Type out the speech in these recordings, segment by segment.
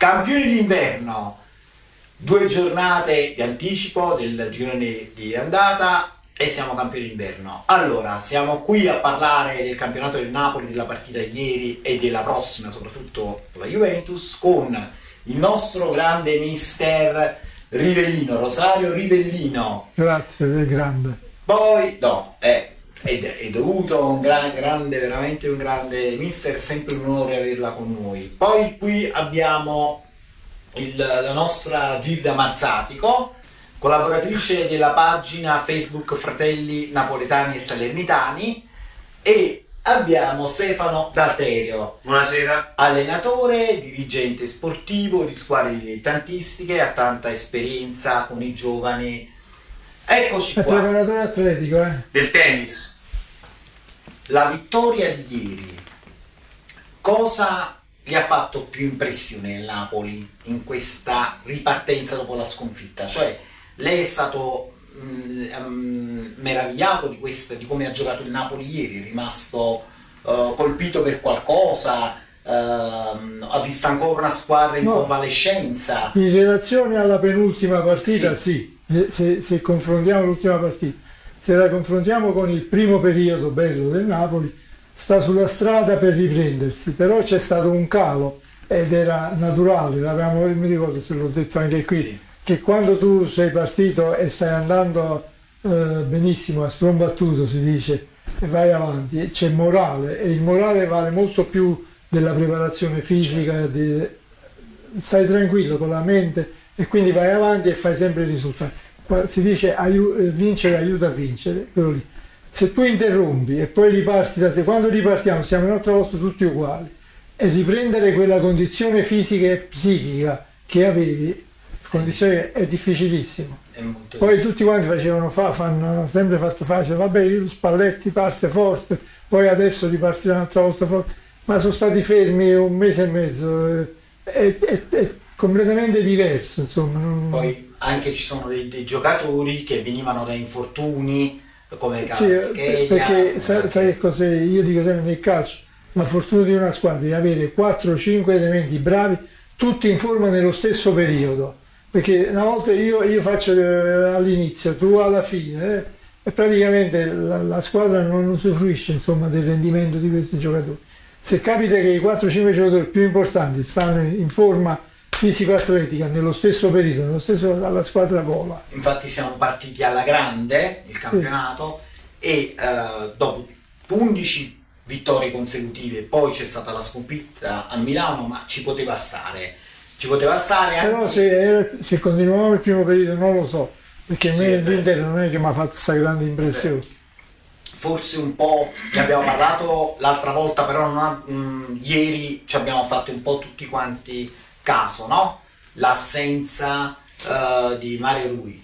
Campioni d'inverno, 2 giornate di anticipo del girone di andata e siamo campioni d'inverno. Allora, siamo qui a parlare del campionato del Napoli, della partita di ieri e della prossima, soprattutto con la Juventus, con il nostro grande mister Rivellino, Rosario Rivellino. Grazie, è grande. Poi, no, è dovuto un grande, veramente un grande mister, è sempre un onore averla con noi. Poi qui abbiamo la nostra Gilda Mazzatico, collaboratrice della pagina Facebook Fratelli Napoletani e Salernitani, e abbiamo Stefano D'Alterio. Buonasera. Allenatore, dirigente sportivo di squadre dilettantistiche, ha tanta esperienza con i giovani. Eccoci È qua. preparatore atletico, Del tennis. La vittoria di ieri, cosa gli ha fatto più impressione nel Napoli in questa ripartenza dopo la sconfitta? Cioè, lei è stato meravigliato di come ha giocato il Napoli ieri, è rimasto colpito per qualcosa, ha visto ancora una squadra in convalescenza? In relazione alla penultima partita, sì. Se confrontiamo l'ultima partita, se la confrontiamo con il primo periodo bello del Napoli, sta sulla strada per riprendersi, però c'è stato un calo ed era naturale, mi ricordo se l'ho detto anche qui, sì, che quando tu sei partito e stai andando benissimo, a sprombattuto si dice, e vai avanti, c'è morale, e il morale vale molto più della preparazione fisica, stai tranquillo con la mente e quindi vai avanti e fai sempre i risultati. Si dice vincere aiuta a vincere, quello lì. Se tu interrompi e poi riparti da te, quando ripartiamo siamo un'altra volta tutti uguali, e riprendere quella condizione fisica e psichica che avevi, condizione è difficilissimo. Poi tutti quanti hanno sempre fatto facile, vabbè, Spalletti parte forte, poi adesso ripartirà un'altra volta forte, ma sono stati fermi un mese e mezzo, è completamente diverso, insomma. Poi anche ci sono dei giocatori che venivano da infortuni come Kvaratskhelia. Sì, perché sai che cos'è? Io dico sempre nel calcio, la fortuna di una squadra è di avere 4-5 elementi bravi, tutti in forma nello stesso periodo, perché una volta io faccio all'inizio, tu alla fine, e praticamente la squadra non usufruisce, insomma, del rendimento di questi giocatori. Se capita che i 4-5 giocatori più importanti stanno in forma fisico-atletica nello stesso periodo, la squadra vola. Infatti siamo partiti alla grande il campionato, sì, e dopo 11 vittorie consecutive, poi c'è stata la sconfitta a Milano, ma ci poteva stare anche... Però se continuavamo il primo periodo non lo so, perché a me l'Inter non è che mi ha fatto questa grande impressione. Forse un po', ne abbiamo parlato l'altra volta, però ieri ci abbiamo fatto un po' tutti quanti caso, no? L'assenza di Mario Rui,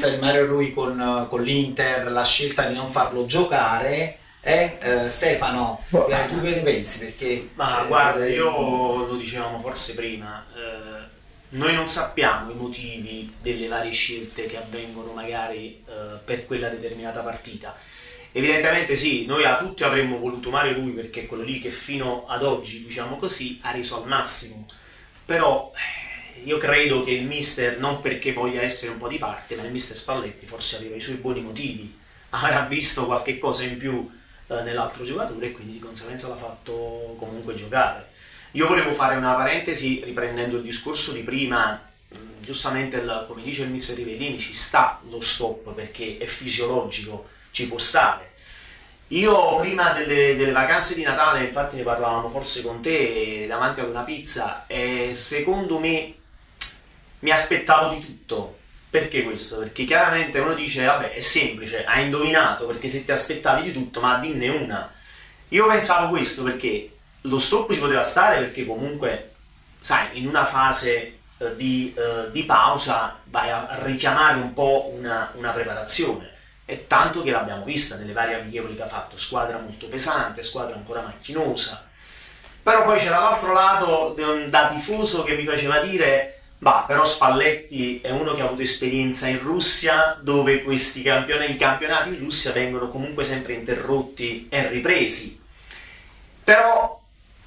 con l'Inter, la scelta di non farlo giocare. Stefano, tu che ne pensi? Perché, ma guarda, io lo dicevamo forse prima, noi non sappiamo i motivi delle varie scelte che avvengono magari per quella determinata partita. Evidentemente sì, noi a tutti avremmo voluto Mario Rui, perché è quello lì che fino ad oggi, diciamo così, ha reso al massimo. Però io credo che il mister, non perché voglia essere un po' di parte, ma il mister Spalletti forse aveva i suoi buoni motivi, avrà visto qualche cosa in più nell'altro giocatore e quindi di conseguenza l'ha fatto comunque giocare. Io volevo fare una parentesi riprendendo il discorso di prima, giustamente come dice il mister Rivellini, ci sta lo stop perché è fisiologico, ci può stare. Io prima delle vacanze di Natale, infatti ne parlavamo forse con te davanti ad una pizza, e secondo me mi aspettavo di tutto. Perché questo? Perché chiaramente uno dice, vabbè, è semplice, hai indovinato, perché se ti aspettavi di tutto, ma dinne una. Io pensavo questo perché lo stop ci poteva stare, perché comunque, sai, in una fase di pausa vai a richiamare un po' una preparazione. E tanto che l'abbiamo vista nelle varie amichevoli che ha fatto, squadra molto pesante, squadra ancora macchinosa. Però poi c'era l'altro lato da tifoso che mi faceva dire, bah, però Spalletti è uno che ha avuto esperienza in Russia, dove i campionati in Russia vengono comunque sempre interrotti e ripresi. Però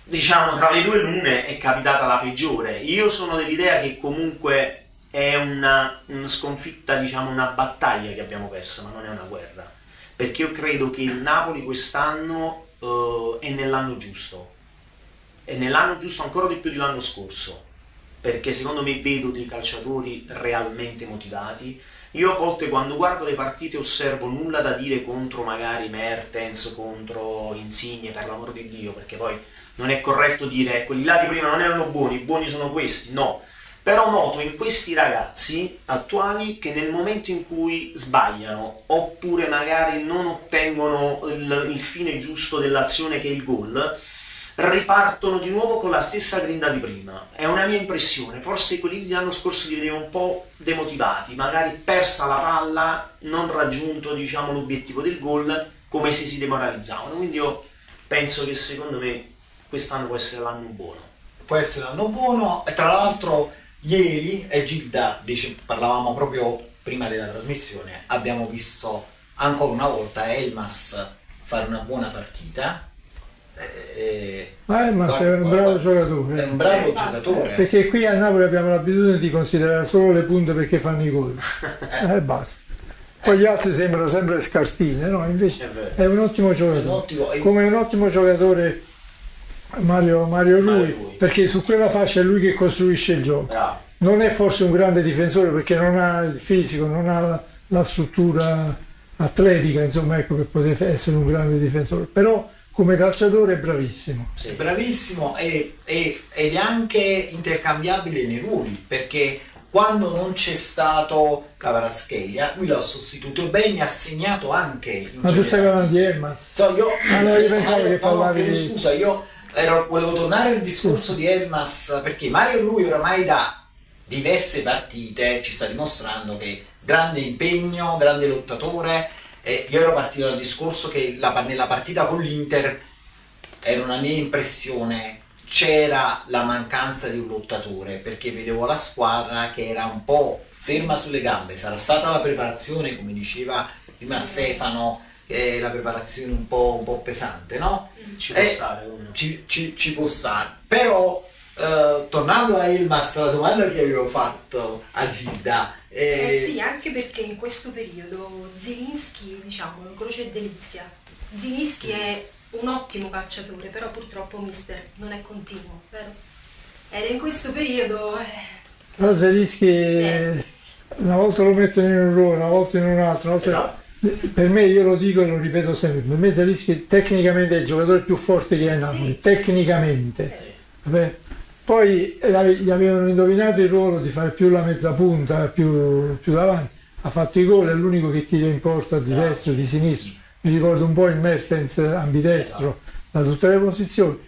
diciamo tra le due lune è capitata la peggiore. Io sono dell'idea che comunque è una sconfitta, diciamo una battaglia che abbiamo perso, ma non è una guerra, perché io credo che il Napoli quest'anno è nell'anno giusto, ancora di più dell'anno scorso, perché secondo me vedo dei calciatori realmente motivati. Io a volte quando guardo le partite osservo, nulla da dire contro magari Mertens, contro Insigne, per l'amor di Dio, perché poi non è corretto dire quelli là di prima non erano buoni, i buoni sono questi, no. Però noto in questi ragazzi attuali che nel momento in cui sbagliano oppure magari non ottengono il fine giusto dell'azione che è il gol, ripartono di nuovo con la stessa grinta di prima. È una mia impressione, forse quelli dell'anno scorso li vedevo un po' demotivati, magari persa la palla, non raggiunto diciamo l'obiettivo del gol, come se si demoralizzavano. Quindi io penso che secondo me quest'anno può essere l'anno buono. Può essere l'anno buono, e tra l'altro ieri, e Gilda, parlavamo proprio prima della trasmissione, abbiamo visto ancora una volta Elmas fare una buona partita. Ma Elmas è un bravo giocatore. È un bravo giocatore. Perché qui a Napoli abbiamo l'abitudine di considerare solo le punte perché fanno i gol. E basta. Poi gli altri sembrano sempre scartine, no? Invece è un ottimo giocatore. Come un ottimo giocatore Mario Rui, perché su quella fascia è lui che costruisce il gioco. Non è forse un grande difensore perché non ha il fisico, non ha la struttura atletica, insomma, ecco, che potrebbe essere un grande difensore, però come calciatore è bravissimo. Sì, bravissimo ed è anche intercambiabile nei ruoli, perché quando non c'è stato Kvaratskhelia lui l'ha sostituito bene, ha segnato anche in ma tu stai parlando di Elmas? Scusa, io volevo tornare al discorso di Elmas, perché Mario Rui oramai da diverse partite ci sta dimostrando che grande impegno, grande lottatore. Io ero partito dal discorso che nella partita con l'Inter, era una mia impressione, c'era la mancanza di un lottatore, perché vedevo la squadra che era un po' ferma sulle gambe. Sarà stata la preparazione, come diceva prima Stefano, la preparazione un po' pesante, no? Ci può stare. Ci può stare. Però tornando a Elmas, la domanda che avevo fatto a Gilda, sì, anche perché in questo periodo Zielinski, diciamo, un croce delizia. Zielinski è un ottimo calciatore, però purtroppo mister non è continuo, vero? Ed in questo periodo però Zielinski una volta lo mettono in un ruolo, una volta in un altro, una volta... Esatto. Per me, io lo dico e lo ripeto sempre, per me Zielinski tecnicamente è il giocatore più forte che ha in Napoli, sì. Tecnicamente. Vabbè. Poi gli avevano indovinato il ruolo di fare più la mezza punta, più davanti, ha fatto i gol, è l'unico che tira in porta di destro, di sinistro, mi ricordo un po' il Mertens ambidestro da tutte le posizioni,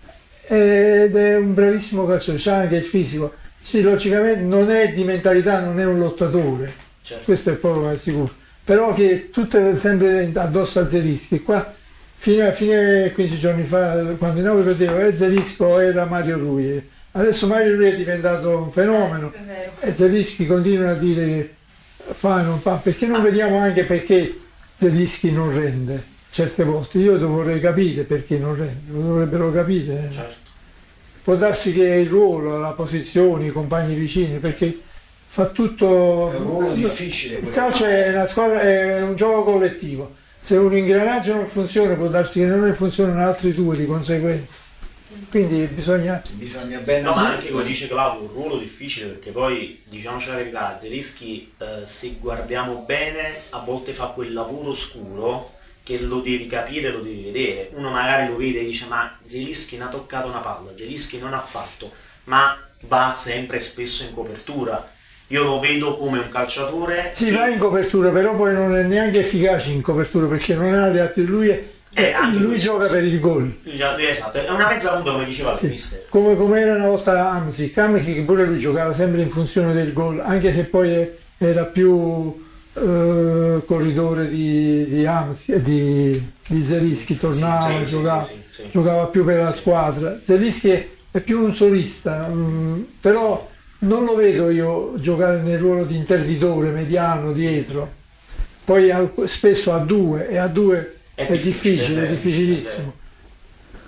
ed è un bravissimo calciatore, c'ha anche il fisico, sì, logicamente non è di mentalità, non è un lottatore, certo. Questo è poco sicuro, però che tutto è sempre addosso a Zielinski. Qua fino a 15 giorni fa, quando in Napoli perdeva Zielinski era Mario Rui, adesso Mario Rui è diventato un fenomeno e Zielinski continua a dire che fa e non fa, perché non vediamo anche perché Zielinski non rende certe volte. Io vorrei capire perché non rende, lo dovrebbero capire. Certo. Può darsi che il ruolo, la posizione, i compagni vicini, perché fa tutto... È un ruolo difficile. Il calcio è una squadra, è un gioco collettivo. Se un ingranaggio non funziona, può darsi che non ne funzionano altri due di conseguenza. Quindi bisogna bene. No, ma anche come dice Claudio, un ruolo difficile, perché poi, diciamoci la verità, Zielinski, se guardiamo bene, a volte fa quel lavoro oscuro che lo devi capire, lo devi vedere. Uno magari lo vede e dice: ma Zielinski non ha toccato una palla, Zielinski non ha fatto, ma va sempre spesso in copertura. Io lo vedo come un calciatore. Sì, va in copertura, però poi non è neanche efficace in copertura, perché non ha le altre. Lui gioca per il gol. Esatto, è una mezza punta, come diceva il mister. Come era una volta Hamsik, che pure lui giocava sempre in funzione del gol, anche se poi era più corridore di Hamsik, di Zielinski, tornava, giocava più per la squadra. Zielinski è più un solista, però non lo vedo io giocare nel ruolo di interditore mediano dietro. Poi spesso a due, e a due è difficile, è difficilissimo.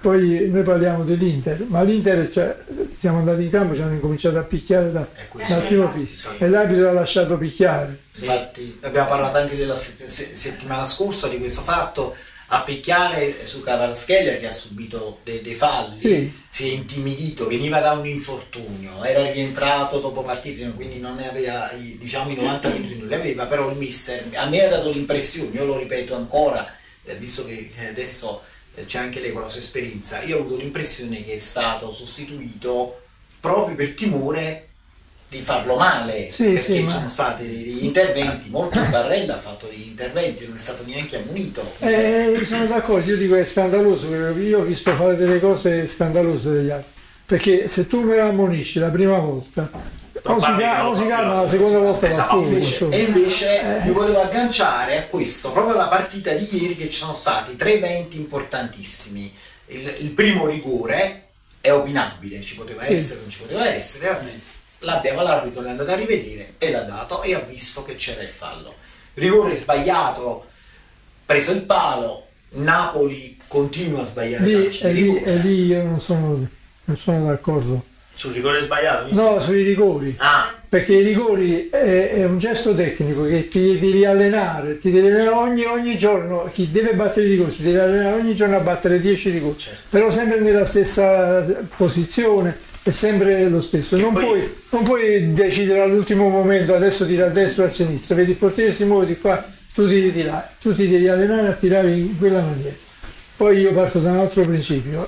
poi noi parliamo dell'Inter, ma l'Inter, cioè, siamo andati in campo, ci hanno incominciato a picchiare dal primo fisico e l'arbitro ha lasciato picchiare. Infatti abbiamo parlato anche della settimana scorsa di questo fatto, a picchiare su Kvaratskhelia che ha subito dei falli, Sì. si è intimidito, veniva da un infortunio, era rientrato dopo partite, quindi non ne aveva i 90 minuti non li aveva, però il mister a me ha dato l'impressione, io lo ripeto ancora, visto che adesso c'è anche lei con la sua esperienza, io ho avuto l'impressione che è stato sostituito proprio per timore di farlo male, Sì, perché sì, ci sono stati degli interventi, molto Barella ha fatto degli interventi, non è stato neanche ammonito. Sono d'accordo, io dico è scandaloso, io ho visto fare delle cose scandalose degli altri, perché se tu me la ammonisci la prima volta, o si calma la seconda volta va fuori. E invece mi volevo agganciare a questo, proprio alla partita di ieri, che ci sono stati 3 eventi importantissimi. Il primo rigore è opinabile, ci poteva essere, non ci poteva essere, l'arbitro l'è andato a rivedere e l'ha dato e ha visto che c'era il fallo. Rigore sbagliato, preso il palo, Napoli continua a sbagliare calci di rigore. E lì io non sono d'accordo. Sul rigore sbagliato? No, sui rigori. Perché i rigori è un gesto tecnico che ti devi allenare, ogni giorno, chi deve battere i rigori si deve allenare ogni giorno a battere 10 rigori, certo. Però sempre nella stessa posizione, è sempre lo stesso. Non puoi decidere all'ultimo momento, adesso tira a destra o a sinistra, vedi il portiere si muove di qua, tu tiri di là, tu ti devi allenare a tirare in quella maniera. Poi io parto da un altro principio,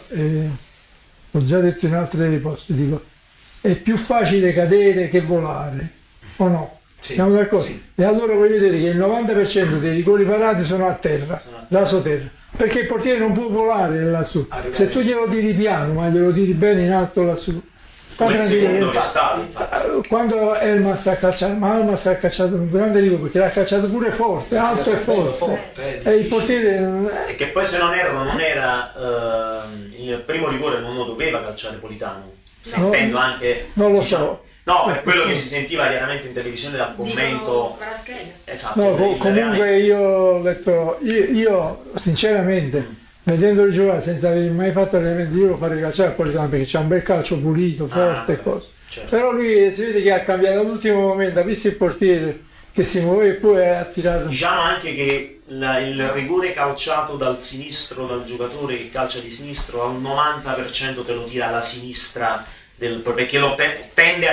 ho già detto in altri posti, dico, è più facile cadere che volare, o no? Sì, siamo d'accordo? sì. E allora voi vedete che il 90% dei rigori parati sono a terra, lato terra, perché il portiere non può volare lassù. Se tu glielo tiri piano, ma glielo tiri bene in alto lassù, quando Elmas ha calciato un grande rigore, perché l'ha calciato pure forte, alto e forte, e il portiere e che poi, se non erro, non era il primo rigore, non lo doveva calciare Politano, sentendo anche, non lo so. No, per quello che si sentiva chiaramente in televisione dal commento. Esatto. No, comunque io ho detto, io sinceramente, vedendolo giocare senza aver mai fatto allenamento, io lo farei calciare a Politano, perché c'ha un bel calcio pulito, forte e cose. Certo. Però lui si vede che ha cambiato all'ultimo momento, ha visto il portiere che si muove e poi ha tirato. Diciamo anche che il rigore calciato dal sinistro, dal giocatore che calcia di sinistro, al 90% te lo tira alla sinistra, perché lo tende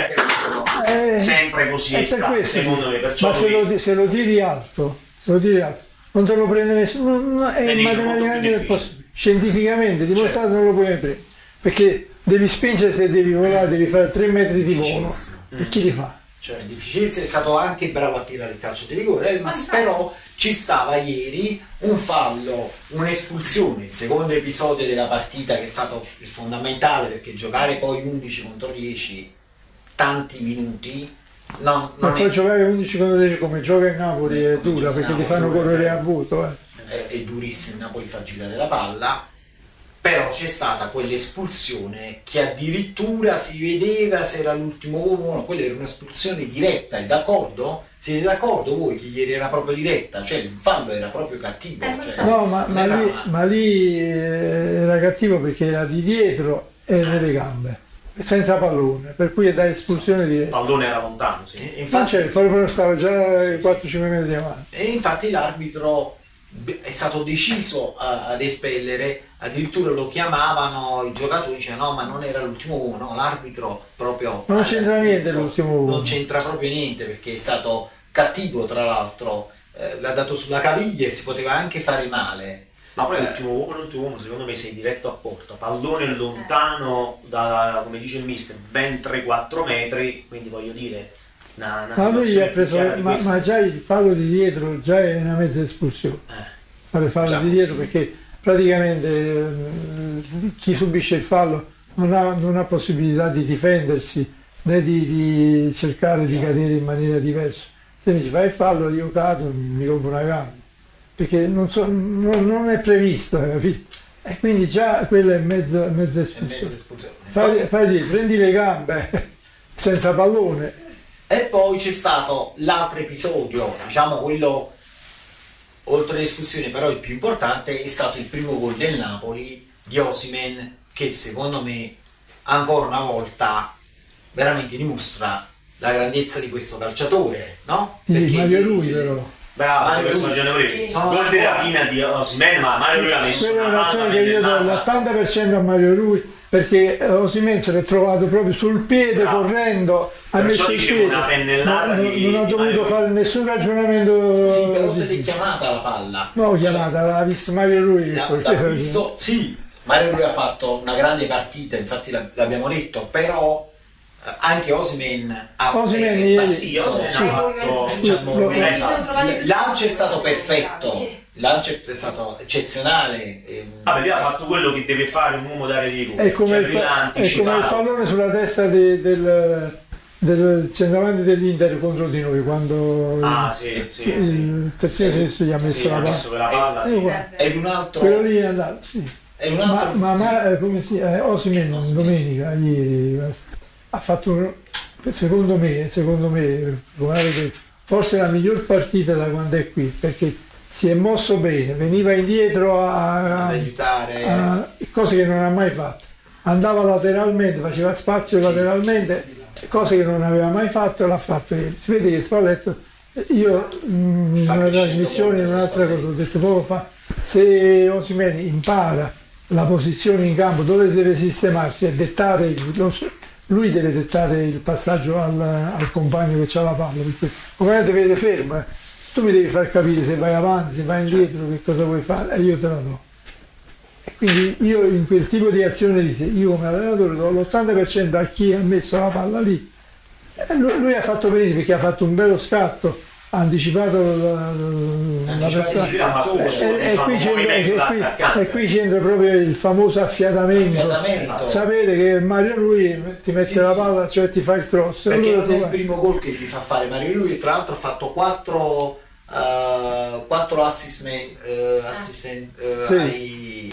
a sempre così, è stato, secondo me. Perciò ma se lo tiri alto, non te lo prende nessuno, è matematicamente possibile. Scientificamente dimostrato non lo puoi prendere, perché devi spingere, se devi volare, devi fare 3 metri di volo, e chi li fa? Cioè, è difficile, è stato anche bravo a tirare il calcio di rigore, ma però ci stava ieri un fallo, un'espulsione, il secondo episodio della partita, che è stato il fondamentale, perché giocare poi 11 contro 10 tanti minuti non poi giocare 11 contro 10 come gioca in Napoli è dura, perché ti fanno correre a vuoto. È durissimo, Napoli fa girare la palla. Però c'è stata quell'espulsione che addirittura si vedeva se era l'ultimo uomo, quella era un'espulsione diretta, è d'accordo? Siete d'accordo voi che ieri era proprio diretta? Cioè il fallo era proprio cattivo? No, ma lì era cattivo perché era di dietro e nelle gambe, senza pallone, per cui è da espulsione diretta. Il pallone era lontano, sì. Infatti, il pallone stava già 4-5 metri avanti. E infatti l'arbitro è stato deciso ad espellere, addirittura lo chiamavano i giocatori, dicevano no, ma non era l'ultimo uomo, no, l'arbitro proprio non c'entra niente l'ultimo uomo, non c'entra proprio niente, perché è stato cattivo, tra l'altro l'ha dato sulla caviglia e si poteva anche fare male. Ma poi l'ultimo uomo secondo me sei diretto a porta, pallone lontano da, come dice il mister, ben 3-4 metri, quindi voglio dire una ma lui gli ha preso, ma già il fallo di dietro già è una mezza espulsione, fare fallo di dietro, perché praticamente chi subisce il fallo non ha possibilità di difendersi né di cercare di cadere in maniera diversa. Se mi dici fai il fallo, io cado, mi rompo una gamba, perché non è previsto, capito? E quindi già quella è mezza espulsione. Prendi le gambe senza pallone. E poi c'è stato l'altro episodio, diciamo quello oltre l'espulsione, però il più importante, è stato il primo gol del Napoli, di Osimhen, che secondo me ancora una volta veramente dimostra la grandezza di questo calciatore, no? Sì, Perché Mario Rui però. Bravo, Mario questo Rui. ragionevole. Sì. Gol di rapina di Osimhen, ma Mario Rui ha messo Quella è una un'azione mano che io do nell'altra. l'80% a Mario Rui, perché Osimhen se l'è trovato proprio sul piede, Bravo. correndo, ha Perciò messo il dicevo piede, una pennellata non di ha Mario dovuto Rui. fare nessun ragionamento. sì, però se di- l'è chiamata la palla. No, chiamata, l'ha visto Mario Rui. che L'ha faceva- visto, sì, Mario Rui ha fatto una grande partita, infatti l'abbiamo detto, però anche Osimhen ha Osimhen eh, ieri- Sì, Osimhen Sì. ha fatto... diciamo, Lo- Si sono trovati il tutti lancio è e stato due. perfetto, il lancio è stato eccezionale. Vabbè, lui ha fatto quello che deve fare un uomo d'area di rigore. È come, Cioè, il, lui l'ha è come il anticipato. pallone sulla testa del centravanti dell'Inter contro di noi, quando Ah, sì, sì, il terzino sinistro gli ha messo sì, la ha palla. messo quella palla, È sì. uguale. È un altro, Quello lì è andato, sì. è un altro Come si Osimhen domenica, ieri, ha fatto secondo me, come avete, forse la miglior partita da quando è qui, perché si è mosso bene, veniva indietro ad aiutare. a cose che non ha mai fatto, andava lateralmente, faceva spazio Sì. lateralmente, cose che non aveva mai fatto, l'ha fatto ieri. Si vede che Spalletto, io in Sta una crescendo trasmissione, in molto un'altra cosa, Spalletti. ho detto poco fa, se Osimhen impara la posizione in campo dove deve sistemarsi e dettare lui deve dettare il passaggio al compagno che ha la palla, perché come vede fermo, tu mi devi far capire se vai avanti, se vai indietro, che cosa vuoi fare, e io te la do. E quindi io in quel tipo di azione lì, se io come allenatore do l'80% a chi ha messo la palla lì, e lui ha fatto benissimo perché ha fatto un bello scatto, ha anticipato Anticipato il difensore. e qui c'entra proprio il famoso affiatamento. Affiatamento. Sapere che Mario Rui ti mette Sì, la sì. palla, cioè ti fa il cross. Perché allora non tu è il vai. primo gol che gli fa fare Mario Rui, tra l'altro ha fatto 4 assist, Sì.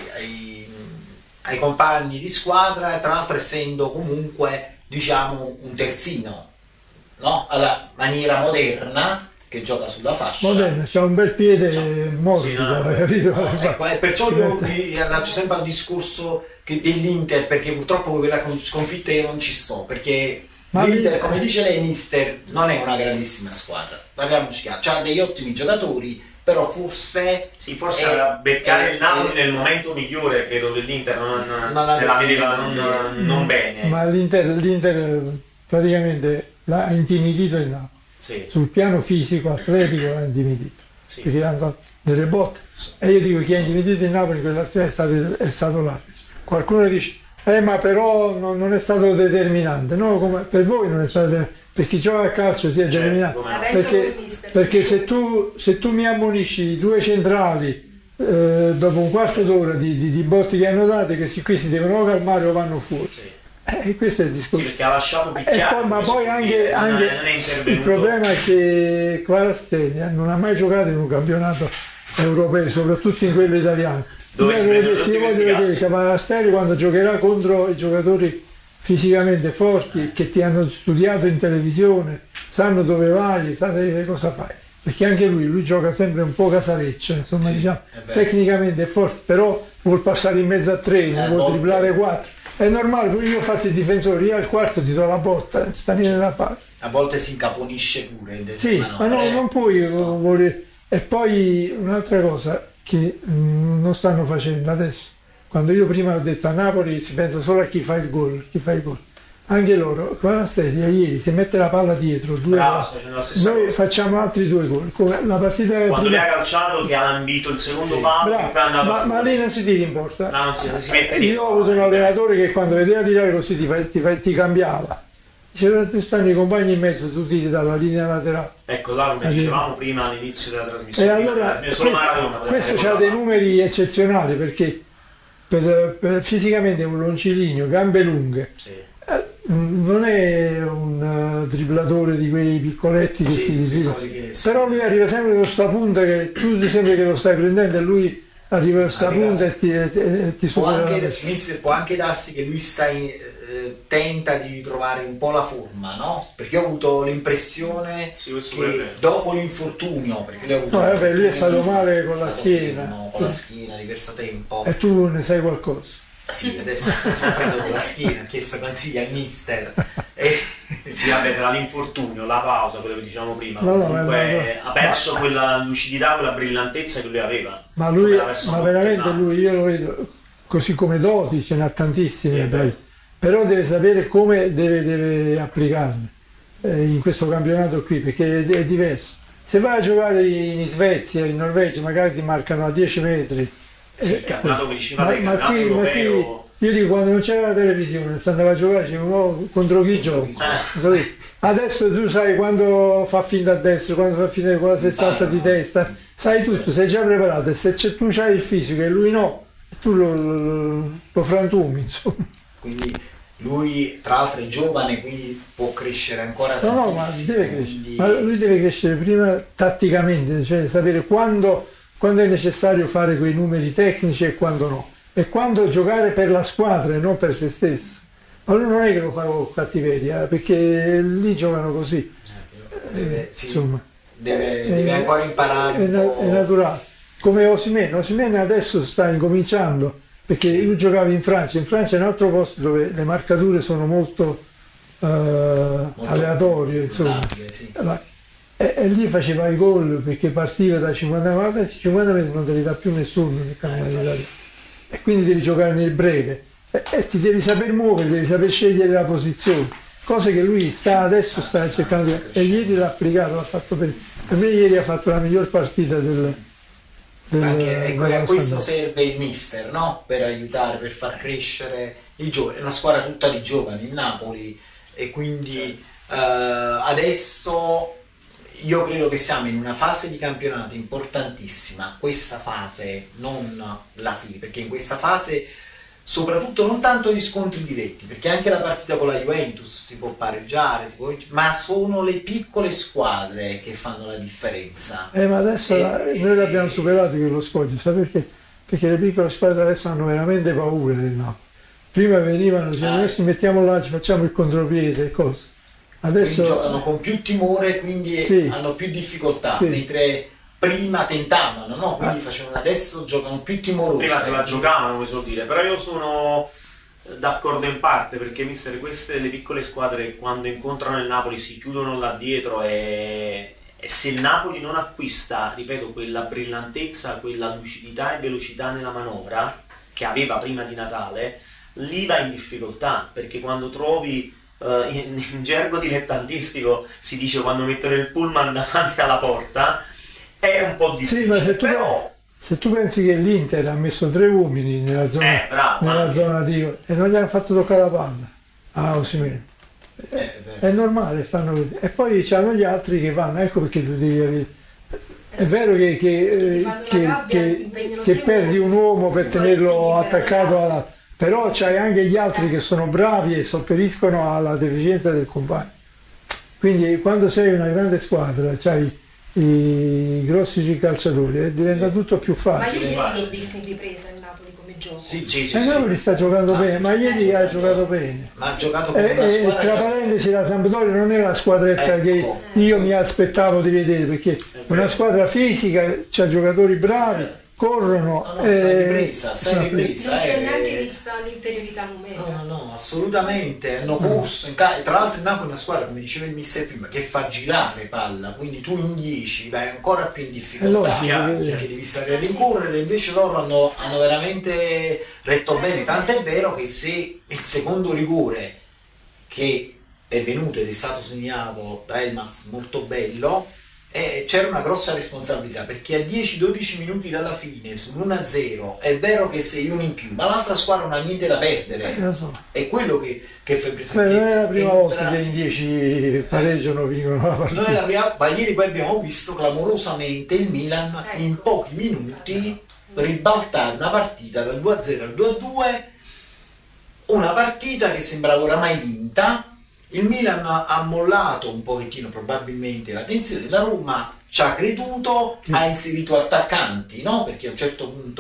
ai compagni di squadra, e tra l'altro essendo comunque diciamo un terzino, no? Alla maniera moderna, che gioca sulla fascia. Moderno, c'ha un bel piede morbido, Sì, no, hai capito? No, ecco, perciò io mi allaccio sempre al discorso dell'Inter, perché purtroppo quella sconfitta io non ci sto, perché Ma l'Inter, come dice lei mister, non è una grandissima squadra, parliamoci chiaro, ha degli ottimi giocatori, però forse Sì, forse era beccare il Napoli nel momento migliore, credo, dell'Inter non se la vedeva non bene. Ma l'Inter praticamente l'ha intimidito il Napoli. Sì, Sul piano fisico, atletico l'ha intimidito, sì. perché hanno dato delle botte. E io dico chi ha intimidito il Napoli in quell'azione è stato l'arbitro. Qualcuno dice, ma però non è stato determinante. No, come, per voi non è stato determinante, per chi gioca a calcio si è Certo, determinante. come no. La penso Perché, come mister. perché se tu mi ammonisci due centrali dopo un quarto d'ora di botti che hanno dato, che qui si devono calmare o vanno fuori. Sì. E questo è il Sì, discorso. perché ha lasciato E picchiare. poi, ma poi anche non è il intervenuto. problema è che Kvaratskhelia non ha mai giocato in un campionato europeo, soprattutto in quello italiano. Dove si Io prendono voglio tutti questi vedere calci. che Kvaratskhelia quando giocherà contro i giocatori fisicamente forti che ti hanno studiato in televisione, sanno dove vai, sanno cosa fai. Perché anche lui gioca sempre un po' casareccio, insomma, Sì, diciamo, è vero. tecnicamente è forte, però vuol passare in mezzo a tre, non vuol volte. dribblare 4. È normale, io ho fatto il difensore, io al quarto ti do la botta, sta lì nella palla. A volte si incaponisce pure. Sì, ma no, non puoi volere. E poi un'altra cosa che non stanno facendo adesso, quando io prima ho detto a Napoli si pensa solo a chi fa il gol, Anche loro, Kvaratskhelia ieri si mette la palla dietro, Bravo, sta facendo la stessa noi cosa. facciamo altri 2 gol. Come la partita Quando prima- le ha calciato che ha lambito il secondo Sì. palo, Bravo, poi è andato a ma fuori. lì non si tira in porta. No, non si mette lì. Io ho avuto un allenatore che quando vedeva tirare così ti cambiava. Diceva, tu stanno i compagni in mezzo, tu tiri dalla linea laterale. Ecco, là come dicevamo prima all'inizio della E trasmissione. allora solo Maradona poteva questo fare ha quello dei là. numeri eccezionali perché fisicamente è un longilineo, gambe lunghe. Sì. Non è un dribblatore di quei piccoletti che Sì, ti dribbla. cose che- Però lui arriva sempre con sta punta che tu sembri che lo stai prendendo e lui arriva con sta Arriva punta e ti Può supera la anche, velocità. mister, può anche darsi che lui tenta di ritrovare un po' la forma, no? Perché ho avuto l'impressione che dopo l'infortunio, perché lui ha avuto lui è stato male con la schiena, fermo, con la schiena diverso tempo. E tu ne sai qualcosa? Sì, adesso sto soffrendo con la schiena, ho chiesto consigli al mister. Sì, vabbè, tra l'infortunio, la pausa, quello che dicevamo prima, ha perso quella lucidità, quella brillantezza che lui aveva. Ma lui, ma veramente lui, io lo vedo, così come doti, ce n'ha tantissime, però deve sapere come deve applicarle in questo campionato qui, perché è diverso. Se vai a giocare in Svezia, in Norvegia, magari ti marcano a 10 metri. Sì, ma qui io dico, quando non c'era la televisione, si andava a giocare, dicevo, contro chi gioca? Adesso tu sai quando fa finta a destra, quando fa finta quando si salta di testa, sai tutto, sei già preparato, e se tu c'hai il fisico e lui no, tu lo frantumi, insomma. Quindi lui tra l'altro è giovane, quindi può crescere ancora tantissimo. No, ma deve crescere. Ma lui deve crescere prima tatticamente, cioè sapere quando è necessario fare quei numeri tecnici e quando no, e quando giocare per la squadra e non per se stesso. Ma lui non è che lo fa con cattiveria, perché lì giocano così. Insomma, deve ancora imparare è naturale. Come Osimhen adesso sta incominciando, perché lui giocava in Francia è un altro posto dove le marcature sono molto aleatorie, insomma. E lì faceva i gol perché partiva da 50 metri, non te li dà più nessuno nel campionato d'Italia, e quindi devi giocare nel breve e ti devi saper muovere, devi saper scegliere la posizione, cose che lui adesso sta cercando e ieri l'ha applicato, l'ha fatto per me ieri ha fatto la miglior partita ecco, a questo serve il mister, no? Per aiutare, per far crescere i giovani. È una squadra tutta di giovani, il Napoli, e quindi adesso io credo che siamo in una fase di campionato importantissima, questa fase, non la fine, perché in questa fase soprattutto non tanto gli scontri diretti, perché anche la partita con la Juventus si può pareggiare, ma sono le piccole squadre che fanno la differenza. Ma adesso noi l'abbiamo superato quello scoglio, sai perché? Perché le piccole squadre adesso hanno veramente paura del Napoli. Prima venivano, dicevano, noi ci mettiamo là, ci facciamo il contropiede e cose. Adesso giocano con più timore, quindi hanno più difficoltà, mentre prima tentavano, no? Quindi facevano, adesso giocano più timorosi. Prima se la giocavano, come si vuol dire, però io sono d'accordo in parte, perché mister, queste le piccole squadre quando incontrano il Napoli si chiudono là dietro e se il Napoli non acquista, ripeto, quella brillantezza, quella lucidità e velocità nella manovra che aveva prima di Natale, lì va in difficoltà, perché quando trovi in gergo dilettantistico si dice quando mettono il pullman davanti alla porta, è un po' difficile. Sì, ma se tu pensi che l'Inter ha messo 3 uomini nella zona di e non gli hanno fatto toccare la palla a Osimhen, è normale, fanno così. E poi c'hanno gli altri che vanno, ecco perché tu devi avere. È vero che perdi un uomo per tenerlo attaccato alla. Però c'hai anche gli altri che sono bravi e sopperiscono alla deficienza del compagno. Quindi quando sei una grande squadra, c'hai i grossi calciatori, diventa tutto più facile. Ma io l'ho visto in ripresa il Napoli come gioco. Sì, Napoli sta giocando bene, ma ieri ha giocato bene. Ma ha giocato con una squadra. Tra parentesi, la Sampdoria non è la squadretta che io mi aspettavo di vedere, perché è una squadra fisica, c'ha giocatori bravi. Corrono, sei ripresa. Non si è neanche vista l'inferiorità numerica. No, assolutamente. Hanno corso. Tra l'altro il Napoli è una squadra, come diceva il mister prima, che fa girare palla, quindi tu in 10 vai ancora più in difficoltà, perché devi stare a rincorrere, invece loro hanno veramente retto bene, tant'è vero che se il secondo rigore che è venuto ed è stato segnato da Elmas molto bello, c'era una grossa responsabilità, perché a 10-12 minuti dalla fine sull'1-0 è vero che sei uno in più, ma l'altra squadra non ha niente da perdere. È quello che fa presente. Non è la prima volta che in 10 pareggiano, vincono la partita. Non è la prima, ma ieri poi abbiamo visto clamorosamente il Milan in pochi minuti ribaltare una partita dal 2-0 al 2-2, una partita che sembrava oramai vinta. Il Milan ha mollato un pochettino probabilmente la tensione, la Roma ci ha creduto, ha inserito attaccanti, no? Perché a un certo punto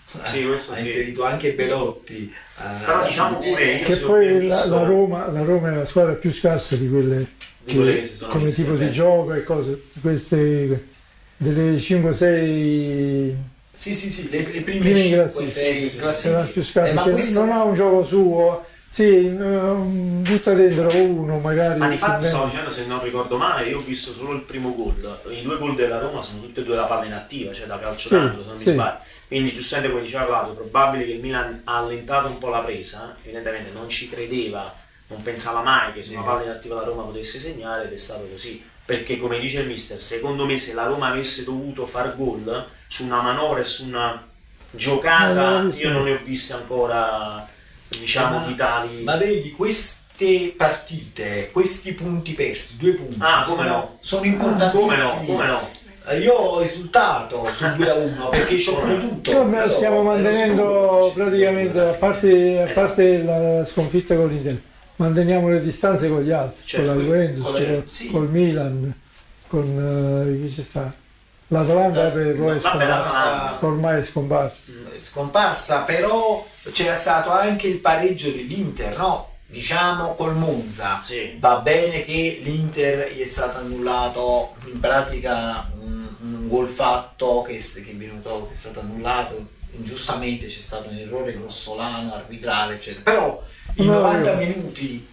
Sì, questo ha sì. inserito anche Belotti. Però diciamo pure io Che se ho poi ben la visto Roma è la squadra più scarsa di quelle, di quelle che si sono come messe tipo di bene. gioco e cose, queste delle 5-6 Sì, le prime prime 5, classifiche, 6 è la classifiche. più scarsa, Ma che questo non ha un gioco suo, sì, butta dentro uno magari. Ma di fatto si stavo vende. dicendo, se non ricordo male, io ho visto solo il primo gol. I 2 gol della Roma sono tutti e 2 da palla inattiva, cioè da calcio Sì, d'angolo, se non mi sì. sbaglio. Quindi giustamente come diceva Claudio, probabile che il Milan ha allentato un po' la presa, evidentemente non ci credeva, non pensava mai che su una palla inattiva la Roma potesse segnare, ed è stato così. Perché come dice il mister, secondo me se la Roma avesse dovuto far gol su una manovra e su una giocata, io non ne ho viste ancora, diciamo, vitali. Ma vedi, queste partite, questi punti persi, 2 punti, Come no? sono importantissimi. Come no? Io ho esultato sul 2-1 perché ci ho creduto. Noi stiamo mantenendo praticamente, a parte la sconfitta con l'Inter, manteniamo le distanze con gli altri, Certo, con la Juventus, sì. col Milan, con chi ci sta? L'Atalanta poi ormai è scomparsa. È scomparsa, però c'era stato anche il pareggio dell'Inter, no? Diciamo col Monza. Sì. Va bene che l'Inter gli è stato annullato in pratica un gol fatto che è stato annullato ingiustamente, c'è stato un errore grossolano, arbitrale, eccetera. Però in 90 minuti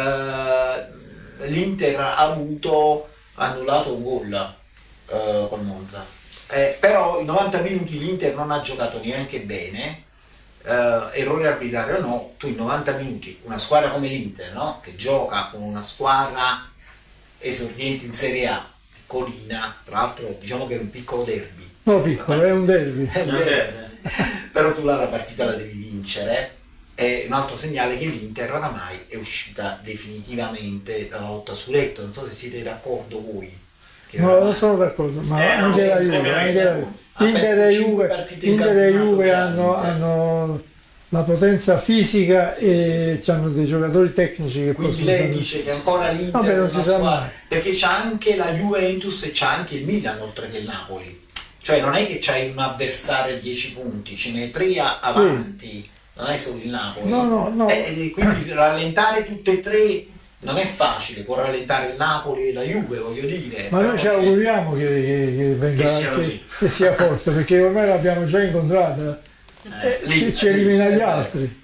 l'Inter ha avuto annullato un gol col Monza. Però in 90 minuti l'Inter non ha giocato neanche bene. Errore arbitrario o no, tu in 90 minuti una squadra come l'Inter, no? Che gioca con una squadra esordiente in Serie A, piccolina, tra l'altro diciamo che è un piccolo derby. No, piccolo, è un derby. È un derby. Però tu la partita la devi vincere. È un altro segnale che l'Inter oramai è uscita definitivamente dalla lotta sull'etto. Non so se siete d'accordo voi. No, non sono d'accordo, ma anche la Juve, Inter e Juve hanno la potenza fisica e hanno dei giocatori tecnici che quindi possono lei dice che ancora l'Inter è una squadra, perché c'ha anche la Juventus e c'ha anche il Milan oltre che il Napoli, cioè non è che c'hai un avversario a 10 punti, ce n'è 3 avanti, non è solo il Napoli. No. Quindi rallentare tutte e 3 non è facile, può rallentare il Napoli e la Juve, voglio dire. Ma noi ci auguriamo che venga, che sia forte, perché ormai l'abbiamo già incontrata, ci elimina gli altri.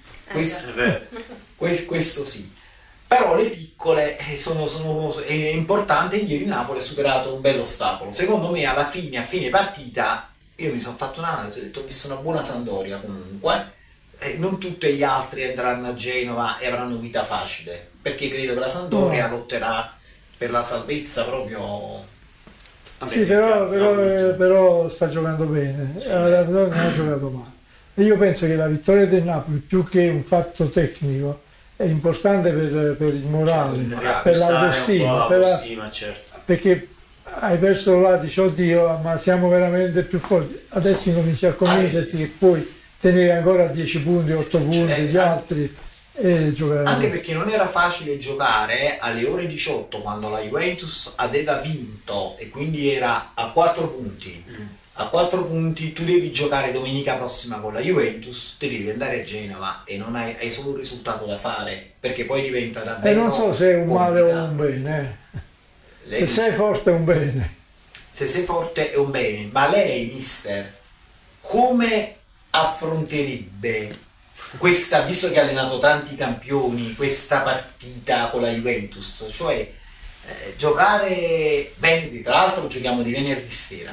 Questo sì. Però le piccole è importante. Ieri il Napoli ha superato un bello ostacolo. Secondo me a fine partita, io mi sono fatto un'analisi, ho detto ho visto una buona Sampdoria comunque. Non tutti gli altri andranno a Genova e avranno vita facile, perché credo che la Sampdoria lotterà per la salvezza proprio. Sì, però sta giocando bene, non ha giocato male. E io penso che la vittoria del Napoli, più che un fatto tecnico, è importante per il morale, per l'autostima, certo. Perché hai perso là, dici oddio, ma siamo veramente più forti. Adesso incominci a convincerti che puoi tenere ancora 10 punti, 8 punti gli altri e giocare. Anche perché non era facile giocare alle ore 18 quando la Juventus aveva vinto e quindi era a 4 punti. A 4 punti tu devi giocare domenica prossima con la Juventus, ti devi andare a Genova e non hai solo un risultato da fare, perché poi diventa davvero. E non so se è un male o un bene. Se sei forte è un bene. Se sei forte è un bene, ma lei, mister, come affronterebbe questa, visto che ha allenato tanti campioni, questa partita con la Juventus? Cioè giocare venerdì, tra l'altro giochiamo di venerdì sera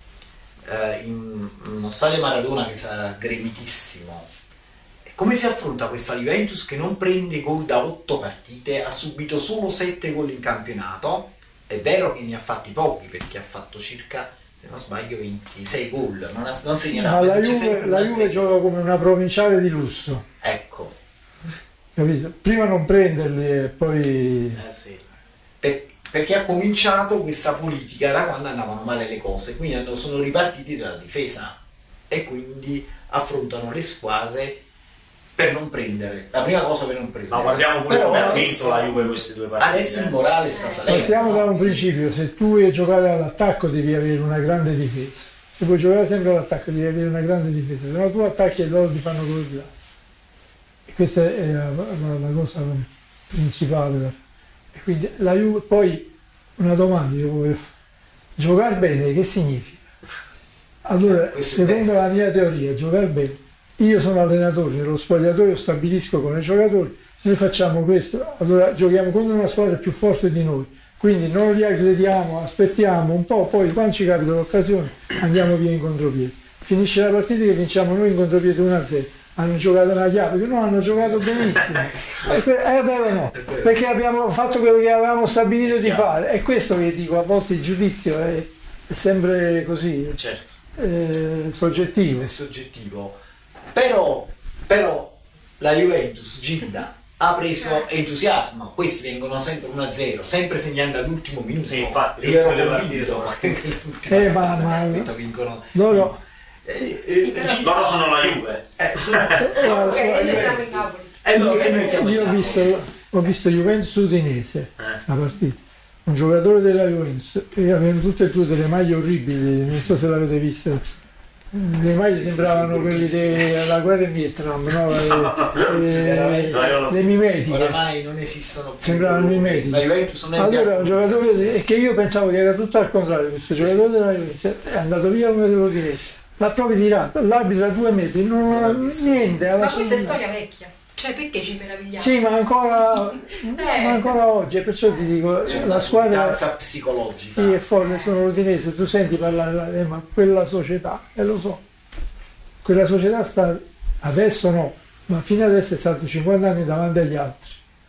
in uno stadio Maradona che sarà gremitissimo. Come si affronta questa Juventus che non prende gol da 8 partite, ha subito solo 7 gol in campionato? È vero che ne ha fatti pochi, perché ha fatto circa, se non sbaglio, 26 gol, non segna. Ma la Juve gioca come una provinciale di lusso. Ecco. Capito? Prima non prenderli e poi. Sì. Perché ha cominciato questa politica da quando andavano male le cose, quindi sono ripartiti dalla difesa e quindi affrontano le squadre per non prendere. La prima cosa per non prendere. Ma guardiamo pure come ha vinto la Juve queste 2 partite. Adesso il morale sta salendo. Partiamo da un principio: se tu vuoi giocare all'attacco devi avere una grande difesa. se vuoi giocare sempre all'attacco devi avere una grande difesa, se no tu attacchi e loro ti fanno gol di là. E questa è la cosa principale. E quindi la Juve, poi una domanda, giocare bene che significa? Allora, secondo la mia teoria, giocare bene, io sono allenatore, nello spogliatoio stabilisco con i giocatori, noi facciamo questo, allora giochiamo contro una squadra più forte di noi, quindi non li aggrediamo, aspettiamo un po', poi quando ci capita l'occasione andiamo via in contropiede. Finisce la partita che vinciamo noi in contropiede 1-0. Hanno giocato una chiave, no, hanno giocato benissimo. È vero o no? Perché abbiamo fatto quello che avevamo stabilito di fare. È questo che dico, a volte il giudizio è sempre così, certo. Soggettivo. È soggettivo. Però la Juventus, Gilda, ha preso entusiasmo, questi vengono sempre 1-0, sempre segnando all'ultimo minuto. Sì, infatti, io ero tutte le convinto ma vincono. loro loro sono la Juve. Ok, noi siamo in Napoli. Noi siamo io in Napoli. ho visto Juventus Udinese, la partita. Un giocatore della Juventus, e avevano tutte e due delle maglie orribili, non so se l'avete vista. Le maglie sembravano quelli della guerra in Vietnam, no? Le mimetiche. Oramai non esistono più. Sembravano mimetiche. La Juventus non è allora un giocatore che io pensavo che era tutto al contrario, questo giocatore della Juventus è andato via uno dell'Udinese, l'ha proprio tirato, l'arbitro a 2 metri, non ha niente. Ma questa è storia vecchia, cioè perché ci meravigliamo? Sì, ma ancora oggi, perciò ti dico, la squadra danza psicologica. sì, è forte, sono l'Udinese, tu senti parlare, ma quella società, e lo so, quella società sta, adesso no, ma fino adesso è stato 50 anni davanti agli altri.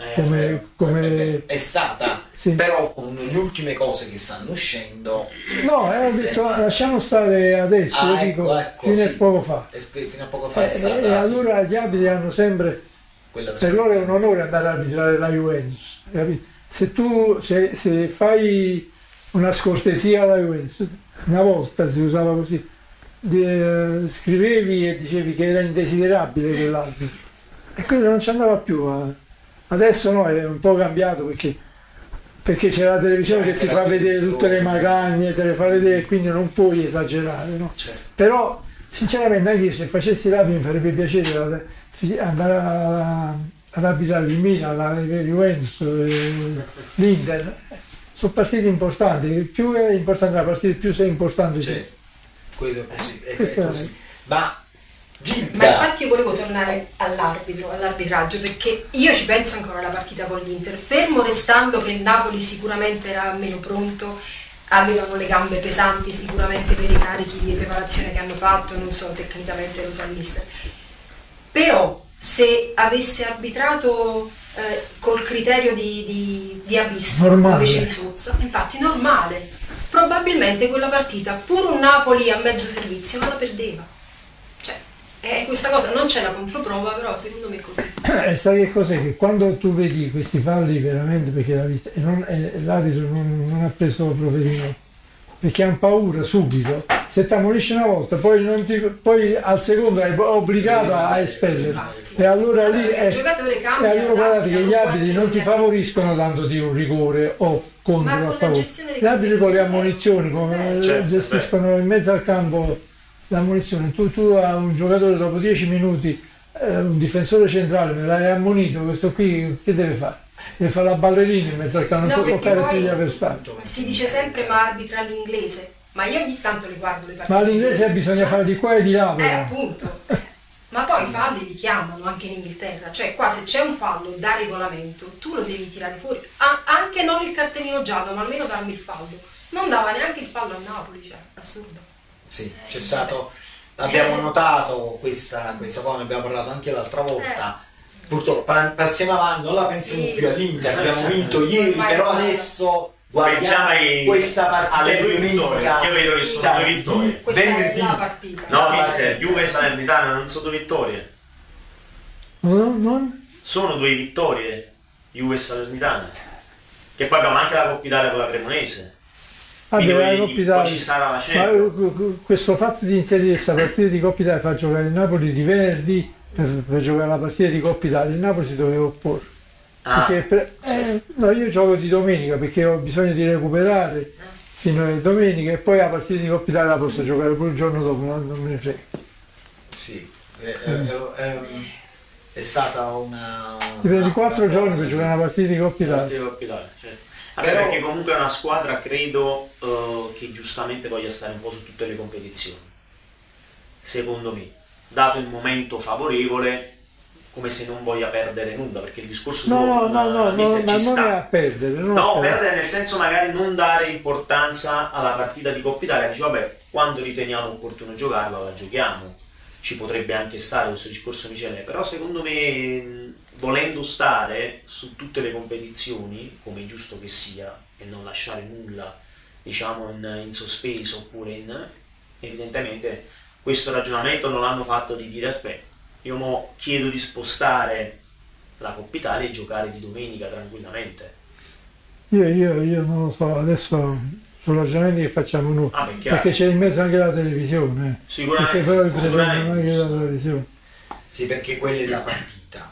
Come è stata, sì. Però con le ultime cose che stanno uscendo, no, ho detto lasciamo stare adesso, lo dico, fino sì. a poco fa. Fino a poco fa è stata, e allora gli arbitri hanno sempre, per loro è un onore andare a arbitrare la Juventus, capito? Se tu se fai una scortesia alla Juventus, una volta si usava così, scrivevi e dicevi che era indesiderabile quell'arbitro e quello non ci andava più. Adesso no, è un po' cambiato perché c'è la televisione che ti fa vedere tutte le magagne, te le fa vedere, quindi non puoi esagerare, no? certo. Però sinceramente anche io se facessi l'arbitro mi farebbe piacere andare ad arbitrare il Milan, la Juventus, l'Inter. Sono partite importanti, più è importante la partita, più sei importante. Certo. Quello è così, è così. Ma infatti io volevo tornare all'arbitraggio, perché io ci penso ancora alla partita con l'Inter, fermo restando che il Napoli sicuramente era meno pronto, avevano le gambe pesanti sicuramente per i carichi di preparazione che hanno fatto, non so, tecnicamente lo sa il mister. Però se avesse arbitrato col criterio di abisso normale, invece di Sozza, infatti normale, probabilmente quella partita, pur un Napoli a mezzo servizio, non la perdeva. Questa cosa non c'è la controprova, però secondo me è così. Sai che cos'è? Che quando tu vedi questi falli veramente, perché l'arbitro non ha preso provvedimento, perché hanno paura subito, se ti ammonisce una volta poi al secondo è obbligato a espellere, e allora lì guardate che gli arbitri non ti favoriscono dandoti un rigore o contro a favore. Gli arbitri con le ammonizioni gestiscono in mezzo al campo l'ammonizione. Tu a un giocatore dopo 10 minuti, un difensore centrale, me l'hai ammonito, questo qui che deve fare? Deve fare la ballerina in mezzo al campo, non può toccare più gli avversari. Si dice sempre ma arbitra l'inglese, ma io ogni tanto li guardo le partite. Ma l'inglese bisogna fare di qua e di là. Appunto. Ma poi i falli li chiamano anche in Inghilterra, cioè qua se c'è un fallo da regolamento tu lo devi tirare fuori, anche non il cartellino giallo, ma almeno darmi il fallo. Non dava neanche il fallo a Napoli, cioè assurdo. Sì, c'è stato, abbiamo notato questa cosa, ne abbiamo parlato anche l'altra volta. Purtroppo passiamo avanti, non la pensiamo più all'Inter, abbiamo vinto ieri, però adesso guardiamo questa partita alle 2 vittorie, io vedo che sono 2 vittorie. Questa è la partita. No, mister, Juve e Salernitana non sono 2 vittorie. Non? Sono 2 vittorie, Juve e Salernitana. Che poi abbiamo anche la Coppa Italia con la Cremonese. Poi ci sarà la Champions. Ma questo fatto di inserire questa partita di Coppa Italia fa giocare il Napoli di venerdì per giocare la partita di Coppa Italia, il Napoli si doveva opporre. No, io gioco di domenica perché ho bisogno di recuperare fino a domenica, e poi la partita di Coppa Italia la posso giocare pure il giorno dopo, non me ne frega. Sì, è stata una... Ti prendi 4 giorni per giocare una partita di Coppa Italia. Certo. Anche perché comunque è una squadra, credo, che giustamente voglia stare un po' su tutte le competizioni. Secondo me, dato il momento favorevole, come se non voglia perdere nulla, perché il discorso No, ma non è sta. a perdere. Perdere nel senso magari non dare importanza alla partita di Coppa Italia, dici vabbè, quando riteniamo opportuno giocarla la giochiamo. Ci potrebbe anche stare questo discorso micele, però secondo me, volendo stare su tutte le competizioni, come è giusto che sia, e non lasciare nulla, diciamo, in sospeso, oppure evidentemente questo ragionamento non l'hanno fatto di dire aspetta, io mo chiedo di spostare la Coppa Italia e giocare di domenica tranquillamente. Io non lo so, adesso sono ragionamenti che facciamo noi, perché c'è in mezzo anche la televisione. Sicuramente. Perché poi prendono anche la televisione. Sì, perché quella è la partita.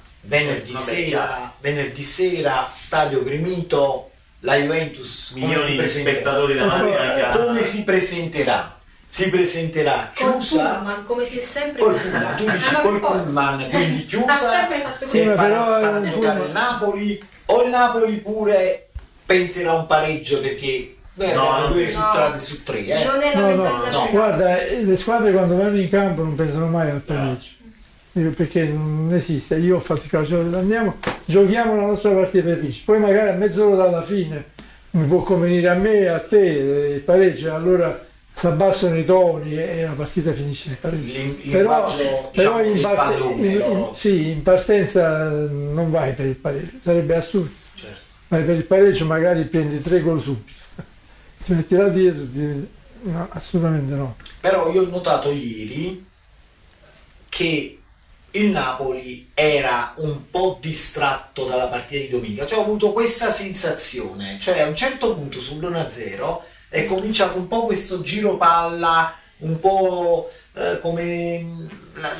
Venerdì sera, stadio gremito, la Juventus milioni di spettatori davanti anche come si presenterà? Si presenterà chiusa Pullman, come si è sempre col Pullman, tu dici col Pullman, quindi chiusa, ha sempre fatto se così. farà giocare il Napoli, o il Napoli pure penserà un pareggio, perché noi abbiamo 2 risultati su 3. Non è la mentalità. No, guarda, le squadre quando vanno in campo non pensano mai al pareggio, perché non esiste. Io ho fatto il calcio, andiamo, giochiamo la nostra partita per vincere, poi magari a mezz'ora dalla fine mi può convenire a me e a te il pareggio, allora si abbassano i toni e la partita finisce nel pareggio. Però in partenza non vai per il pareggio, sarebbe assurdo. Certo. Vai per il pareggio, magari prendi 3 gol subito, ti metti là dietro, no, assolutamente no. Però io ho notato ieri che il Napoli era un po' distratto dalla partita di domenica, cioè ho avuto questa sensazione, cioè a un certo punto sull'1-0 è cominciato un po' questo giro palla, un po' come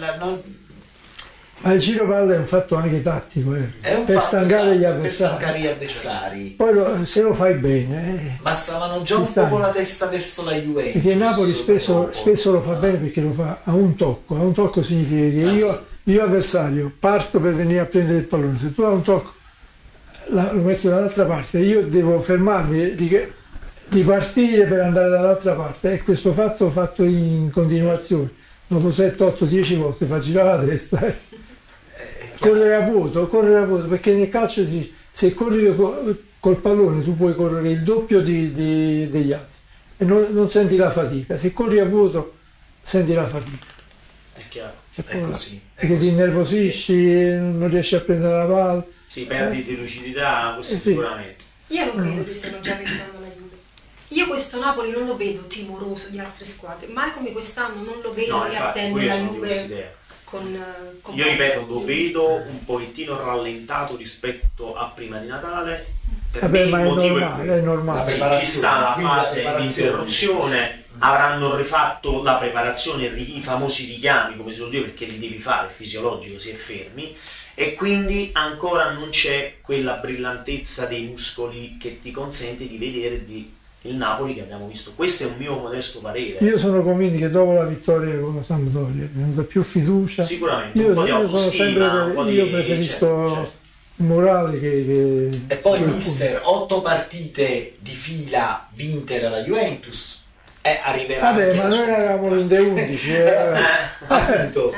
ma il giro palla è un fatto anche tattico, per stancare gli avversari. Per stancare gli avversari. Poi se lo fai bene. Ma stavano già un po' con la testa verso la Juventus. Perché il Napoli spesso lo fa bene, perché lo fa a un tocco. A un tocco significa che io avversario parto per venire a prendere il pallone. Se tu hai un tocco lo metti dall'altra parte, io devo fermarmi, ripartire per andare dall'altra parte, e questo fatto in continuazione, dopo 7, 8, 10 volte fa girare la testa. Correre a vuoto, perché nel calcio se corri col pallone tu puoi correre il doppio degli altri e non senti la fatica. Se corri a vuoto senti la fatica. È chiaro. È così. Perché ti innervosisci, non riesci a prendere la palla. Sì, perdi di lucidità, questo sicuramente. Io non credo che stiano già pensando alla Juve. Io questo Napoli non lo vedo timoroso di altre squadre, mai come quest'anno non lo vedo che attende la Juve. Io ripeto, lo vedo un pochettino rallentato rispetto a prima di Natale. Per me il motivo è normale. Ci sta la fase di interruzione, avranno rifatto la preparazione, i famosi richiami, come si suol dire, perché li devi fare, è fisiologico, si è fermi, e quindi ancora non c'è quella brillantezza dei muscoli che ti consente di vedere il Napoli che abbiamo visto. Questo è un mio modesto parere. Io sono convinto che dopo la vittoria con la Sampdoria è venuta più fiducia. Sicuramente, io preferisco Morale che e poi mister 8 partite di fila vinte dalla Juventus, arriverà. Vabbè, ma noi eravamo vinte 11 appunto,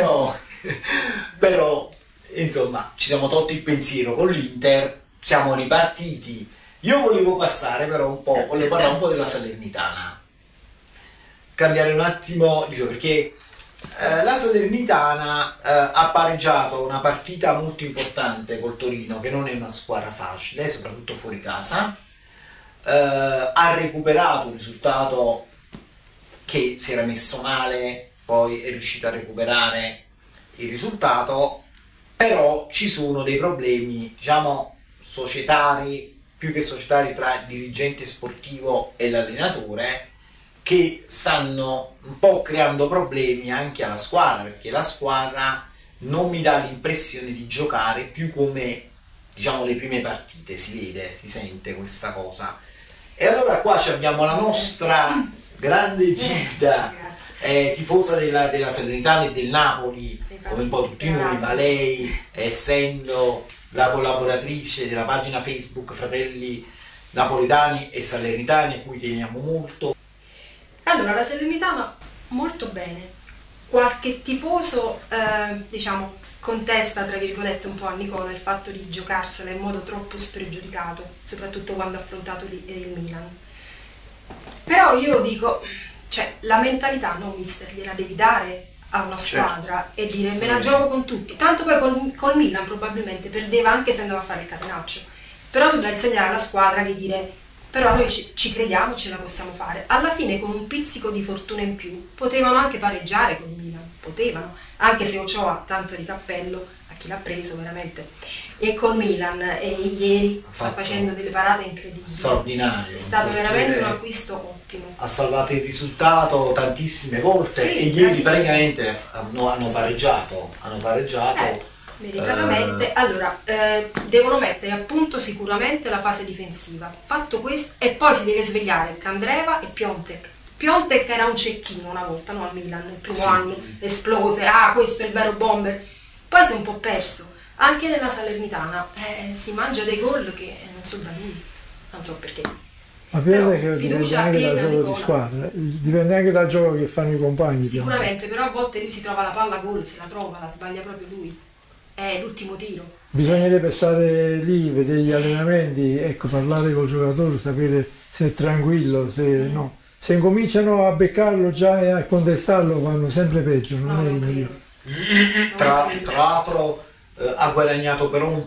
però insomma ci siamo tolti il pensiero con l'Inter, siamo ripartiti. Io volevo passare però volevo parlare un po' della Salernitana, cambiare un attimo, perché la Salernitana ha pareggiato una partita molto importante col Torino, che non è una squadra facile, soprattutto fuori casa, ha recuperato un risultato che si era messo male, poi è riuscito a recuperare il risultato, però ci sono dei problemi, diciamo, societari, più che societari, tra il dirigente sportivo e l'allenatore, che stanno un po' creando problemi anche alla squadra, perché la squadra non mi dà l'impressione di giocare più come, diciamo, le prime partite, si vede, si sente questa cosa, E allora qua abbiamo la nostra grande Gilda, tifosa della Salernitana e del Napoli, come un po' tutti noi, ma lei, essendo la collaboratrice della pagina Facebook Fratelli Napoletani e Salernitani, a cui teniamo molto. Allora, la Salernitana molto bene. Qualche tifoso, diciamo, contesta, tra virgolette, un po' a Nicola il fatto di giocarsela in modo troppo spregiudicato, soprattutto quando ha affrontato il Milan. Però io dico, cioè, la mentalità, no, mister, gliela devi dare a una squadra, certo, e dire me la gioco con tutti. Tanto poi col Milan probabilmente perdeva anche se andava a fare il catenaccio. Però tu devi insegnare alla squadra di dire però noi ci crediamo, ce la possiamo fare. Alla fine con un pizzico di fortuna in più potevano anche pareggiare con il Milan, potevano, anche se Ochoa tanto di cappello a chi l'ha preso veramente. E col Milan ieri sta facendo delle parate incredibili, straordinario, è stato veramente un acquisto ottimo, ha salvato il risultato tantissime volte, sì, e ieri praticamente hanno pareggiato meritatamente. Allora, devono mettere a punto sicuramente la fase difensiva. Fatto questo, e poi si deve svegliare Candreva e Piontek. Piontek era un cecchino una volta, no, al Milan, nel primo anno, esplose, questo è il vero bomber. Poi si è un po' perso. Anche nella Salernitana si mangia dei gol che non so da lui, non so perché. Ma che dipende anche dal gioco di squadra, dipende anche dal gioco che fanno i compagni. Sicuramente, però a volte lui si trova la palla a gol, se la trova, la sbaglia proprio lui. È l'ultimo tiro. Bisognerebbe stare lì, vedere gli allenamenti, ecco, parlare col giocatore, sapere se è tranquillo, se no. Se incominciano a beccarlo già e a contestarlo vanno sempre peggio, non è meglio. Tra l'altro ha guadagnato però un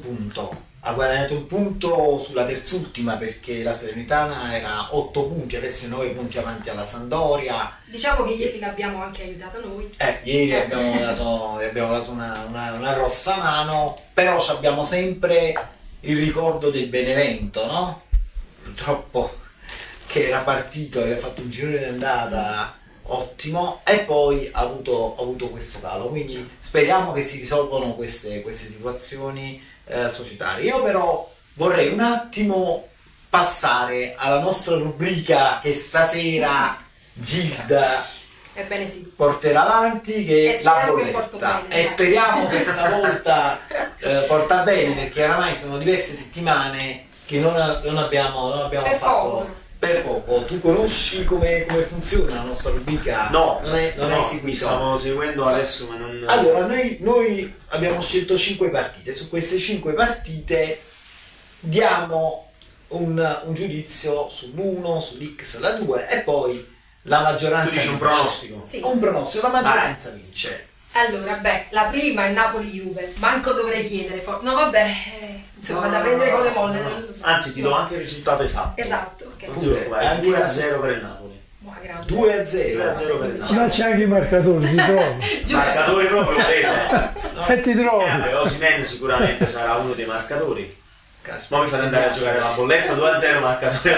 punto sulla terzultima, perché la Salernitana era 8 punti, adesso è 9 punti avanti alla Sampdoria. Diciamo che ieri l'abbiamo anche aiutata noi. Ieri abbiamo dato una grossa mano, però abbiamo sempre il ricordo del Benevento, no? Purtroppo, che era partito, aveva fatto un girone di andata ottimo e poi ha avuto questo calo, quindi speriamo che si risolvano queste situazioni societarie. Io però vorrei un attimo passare alla nostra rubrica che stasera Gilda porterà avanti, che è la bolletta, e speriamo che stavolta porta bene, perché oramai sono diverse settimane che non abbiamo fatto per poco. Tu conosci come funziona la nostra rubrica? No, non è seguito. Mi stavo seguendo adesso, ma non... Allora, noi abbiamo scelto 5 partite. Su queste 5 partite diamo un giudizio sull'1, sull'X, la 2 e poi la maggioranza. Tu dici un pronostico? Sì. Un pronostico, la maggioranza vince. Allora, la prima è Napoli-Juve, manco dovrei chiedere, no vabbè, insomma, da prendere con le molle. No. Anzi, ti do anche il risultato esatto. Esatto, ok. 2-0 per il Napoli. 2-0 per il Napoli. Ma c'è anche i marcatori, ti trovo. Marcatori proprio, vedete? E ti trovo. Osimhen sicuramente sarà uno dei marcatori. Ma mi fate andare a giocare la bolletta 2-0 marcatore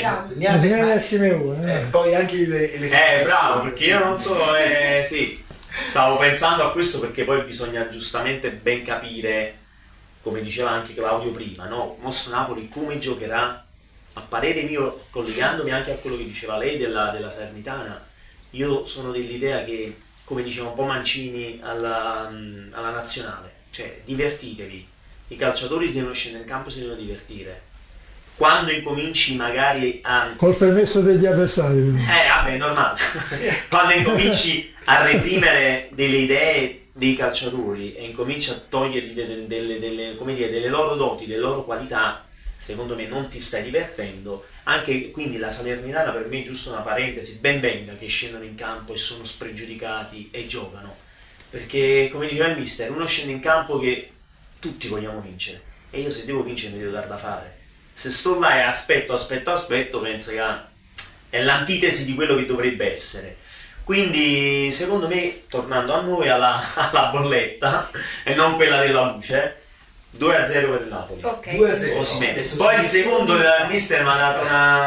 Osimhen. Poi anche le bravo, perché io non so, sì. Stavo pensando a questo, perché poi bisogna giustamente ben capire, come diceva anche Claudio prima, no? Mostro Napoli come giocherà. A parere mio, collegandomi anche a quello che diceva lei della Salernitana, io sono dell'idea che, come diceva un po' Mancini alla nazionale, cioè divertitevi, i calciatori devono scendere in campo, si devono divertire. Quando incominci magari a... Col permesso degli avversari. Vabbè, normale. Quando incominci a reprimere delle idee dei calciatori e incominci a togliergli delle loro doti, delle loro qualità, secondo me non ti stai divertendo. Anche quindi la Salernitana, per me, giusto una parentesi, ben venga che scendono in campo e sono spregiudicati e giocano, perché come diceva il mister, uno scende in campo che tutti vogliamo vincere, e io se devo vincere mi devo dar da fare. Se sto là e aspetto, penso che è l'antitesi di quello che dovrebbe essere. Quindi secondo me, tornando a noi, alla bolletta e non quella della luce, 2-0 per il Napoli. Ok. 2-0. Poi il secondo del mister mi ha dato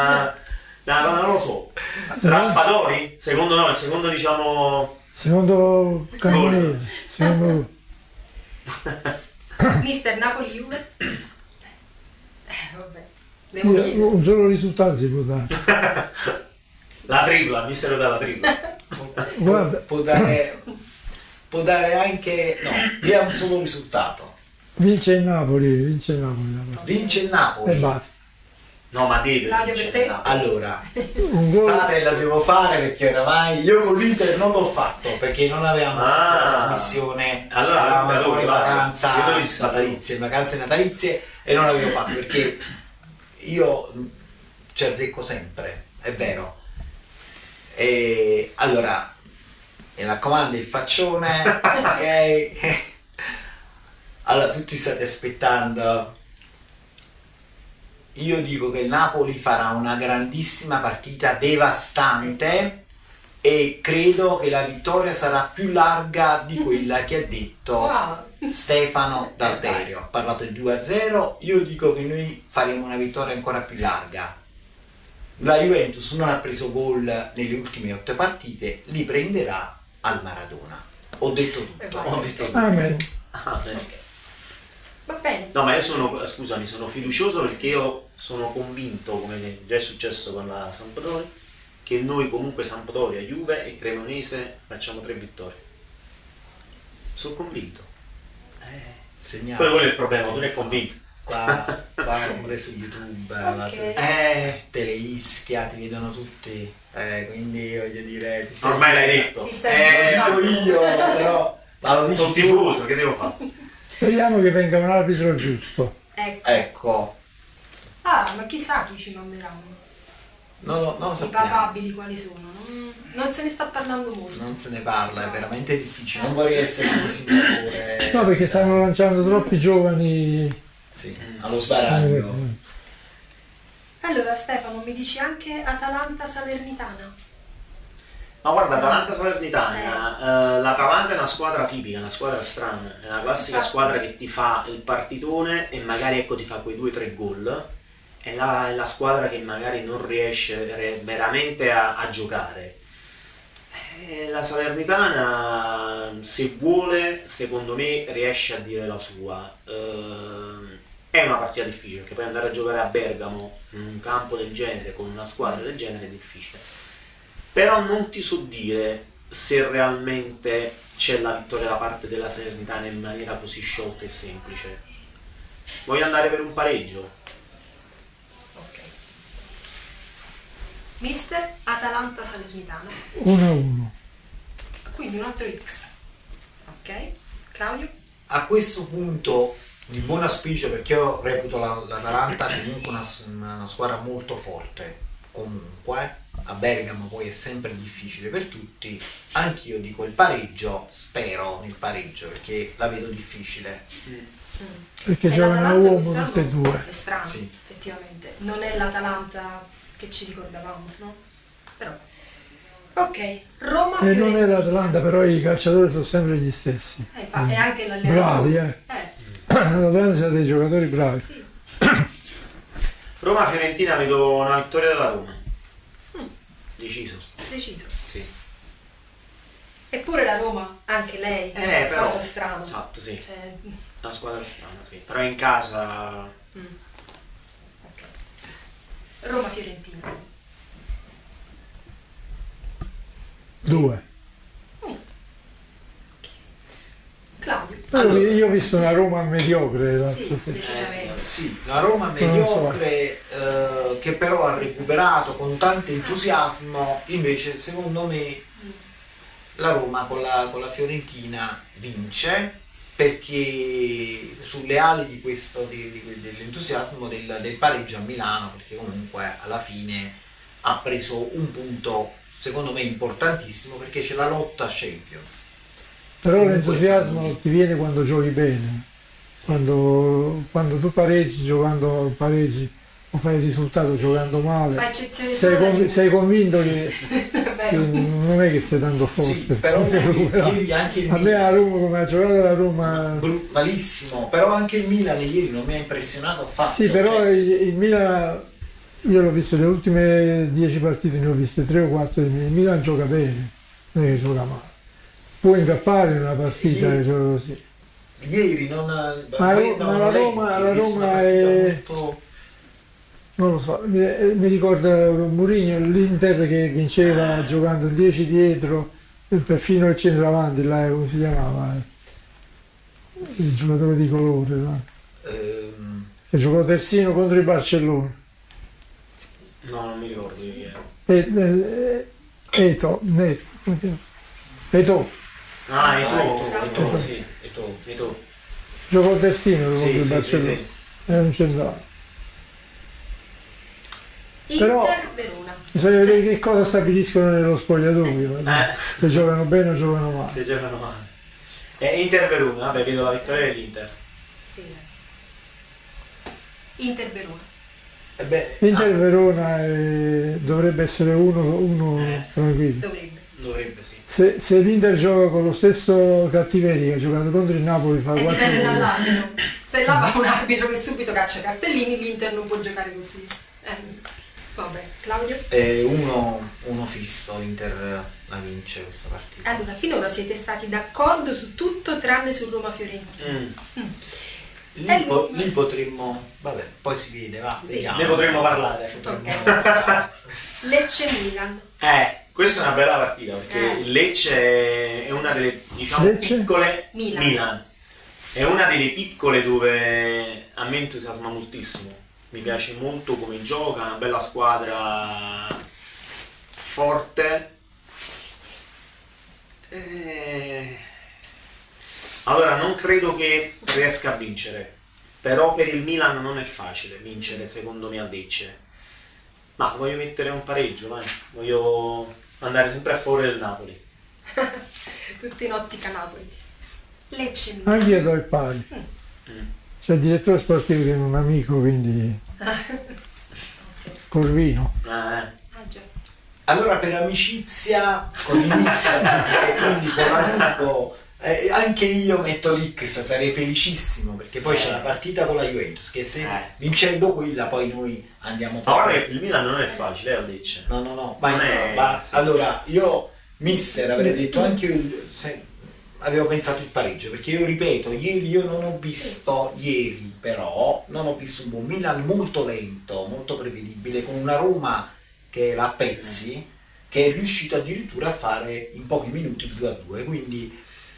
non lo so, Raspadori? Secondo no, il secondo diciamo... Secondo Cannonieri. Secondo... Mister Napoli-Juve. Vabbè. Devo chiedere. Un solo risultato si può dare. La tripla, il mister dà la tripla. Guarda. può dare anche, no, dia un solo risultato. Vince il Napoli. Vince il Napoli. E basta. No, ma deve Claudio, vincere per te? il Napoli. Allora, Un gol. frate, la devo fare perché oramai io con l'Inter non l'ho fatto perché non avevamo fatto la trasmissione, allora, avevamo da dove ancora vai? vacanze natalizie e non l'avevo fatto perché io ci azzecco sempre, è vero. E allora, mi raccomando il faccione, ok? Allora, tutti state aspettando. Io dico che il Napoli farà una grandissima partita devastante e credo che la vittoria sarà più larga di quella che ha detto Wow. Stefano D'Alterio. Ha parlato di 2-0, io dico che noi faremo una vittoria ancora più larga. La Juventus non ha preso gol nelle ultime 8 partite, li prenderà al Maradona. Ho detto tutto. Ho detto Amen. Ah, bene. Va bene. No, ma io sono, scusami, sono fiducioso perché io sono convinto, come già è successo con la Sampdoria, che noi comunque Sampdoria, Juve e Cremonese facciamo 3 vittorie. Sono convinto. Segnale. Poi quello è il problema, tu ne è convinto. Qua pure su YouTube, te le Ischia, ti vedono tutti, quindi voglio dire, ti Ormai l'hai detto. Ti stai lo dico io, però ma lo dici Sono tu. tifoso, che devo fare? Speriamo che venga un arbitro giusto. Ecco, Ah, ma chissà chi ci manderanno. non lo I sappiamo, papabili quali sono. Non se ne sta parlando molto. non se ne parla, è veramente difficile, non vorrei essere un signore. No, perché stanno lanciando troppi giovani. Sì, allo sbaraglio. Allora Stefano, mi dici anche Atalanta Salernitana? Ma guarda, Atalanta Salernitana, l'Atalanta è una squadra tipica, una squadra strana, è una classica Infatti. squadra che ti fa il partitone e magari ecco ti fa quei 2-3 gol, è la squadra che magari non riesce veramente a giocare. La Salernitana, se vuole, secondo me riesce a dire la sua. È una partita difficile, perché poi andare a giocare a Bergamo in un campo del genere, con una squadra del genere è difficile. Però non ti so dire se realmente c'è la vittoria da parte della Salernitana in maniera così sciolta e semplice. Voglio andare per un pareggio. Ok. Mister Atalanta Salernitana. 1-1. Quindi un altro X. Ok. Claudio? A questo punto di buon auspicio, perché io reputo l'Atalanta comunque una squadra molto forte, comunque a Bergamo poi è sempre difficile per tutti, anch'io dico il pareggio, spero nel pareggio perché la vedo difficile. Perché E giocano a l'Atalanta uomo quest'anno tutte e due. È strano, Sì. effettivamente. Non è l'Atalanta che ci ricordavamo, no? Però. Ok, Roma E non è Fiorentina. l'Atalanta, però i calciatori sono sempre gli stessi. Infatti, è anche l'allenatore. Bravi, L'Atalanta sono dei giocatori bravi. Sì. Roma-Fiorentina, vedo una vittoria della Roma. Deciso. Deciso. Sì. Eppure la Roma, anche lei, è una Però, squadra strana. esatto, sì. Cioè, Una squadra strana, sì. Però in casa... ok. Roma Fiorentina. 2. Claudio. Però io ho visto una Roma mediocre l'altra Sì, sera. decisamente. Sì, la Roma mediocre che però ha recuperato con tanto entusiasmo, invece secondo me la Roma con la Fiorentina vince perché sulle ali di questo dell'entusiasmo del pareggio a Milano, perché comunque alla fine ha preso un punto secondo me importantissimo perché c'è la lotta a Champions. Però Comunque l'entusiasmo sì. ti viene quando giochi bene. Quando tu pareggi giocando pareggi o fai il risultato giocando Fa male, eccezione solo sei convinto che Vero. non è che sei tanto forte. Sì, però ieri anche il a me la Roma, come ha giocato la Roma, malissimo, però anche il Milan ieri non mi ha impressionato affatto. sì, però cioè, il Milan, io l'ho visto le ultime 10 partite, ne ho viste 3 o 4 del Milan. Il Milan gioca bene, non è che gioca male. Può incappare in una partita che gioca così. ieri non Ma la Roma è- non lo so, mi ricorda Mourinho, l'Inter che vinceva giocando 10 dietro, perfino il centravanti, là, come si chiamava? Il giocatore di colore, là, che giocò terzino contro il Barcellona. No, non mi ricordo chi era. Eto, come si chiama? Eto, Ah, Eto'o. sì, Eto'o. giocò terzino contro Sì, il sì, Barcellona, sì, sì. era un centravanti. Però- Inter-Verona. Bisogna vedere che cosa stabiliscono nello spogliatoio, se giocano bene o giocano male. Se giocano male. E Inter-Verona, vabbè, vedo la vittoria dell'Inter. Sì. Inter-Verona. Inter Verona dovrebbe essere uno tranquillo. Dovrebbe. Dovrebbe, sì. Se l'Inter gioca con lo stesso cattiveria che ha giocato contro il Napoli fa E 4 dipende gol. dall'arbitro. Se là va un arbitro che subito caccia cartellini, l'Inter non può giocare così. Vabbè, Claudio? Uno fisso, l'Inter la vince questa partita. Allora, finora siete stati d'accordo su tutto tranne su Roma-Fiorentina. Lì potremmo, vabbè, poi si vede, va, Sì. vediamo. Ne potremmo parlare. Ok. Lecce-Milan. Questa è una bella partita perché il Lecce è una delle, diciamo, Lecce? piccole. Milan. È una delle piccole dove a me entusiasma moltissimo. Mi piace molto come gioca, una bella squadra forte. Allora non credo che riesca a vincere, però per il Milan non è facile vincere secondo me a Lecce. Ma voglio mettere un pareggio, vai. Voglio andare sempre a favore del Napoli. Tutti in ottica Napoli. Lecce-Milan. Anche io do il pari. C'è il direttore sportivo che è un amico, quindi Corvino. Ah già. Allora per amicizia con il mister e quindi con l'amico anche io metto l'X, sarei felicissimo perché poi c'è la partita con la Juventus che se vincendo quella poi noi andiamo Ma guarda che il Milan non è facile, a Lecce. no, Non è- sì. allora io mister avrei detto anche avevo pensato il pareggio perché io ripeto ieri io non ho visto un buon Milan molto lento, molto prevedibile, con una Roma che era a pezzi, che è riuscito addirittura a fare in pochi minuti il 2-2, quindi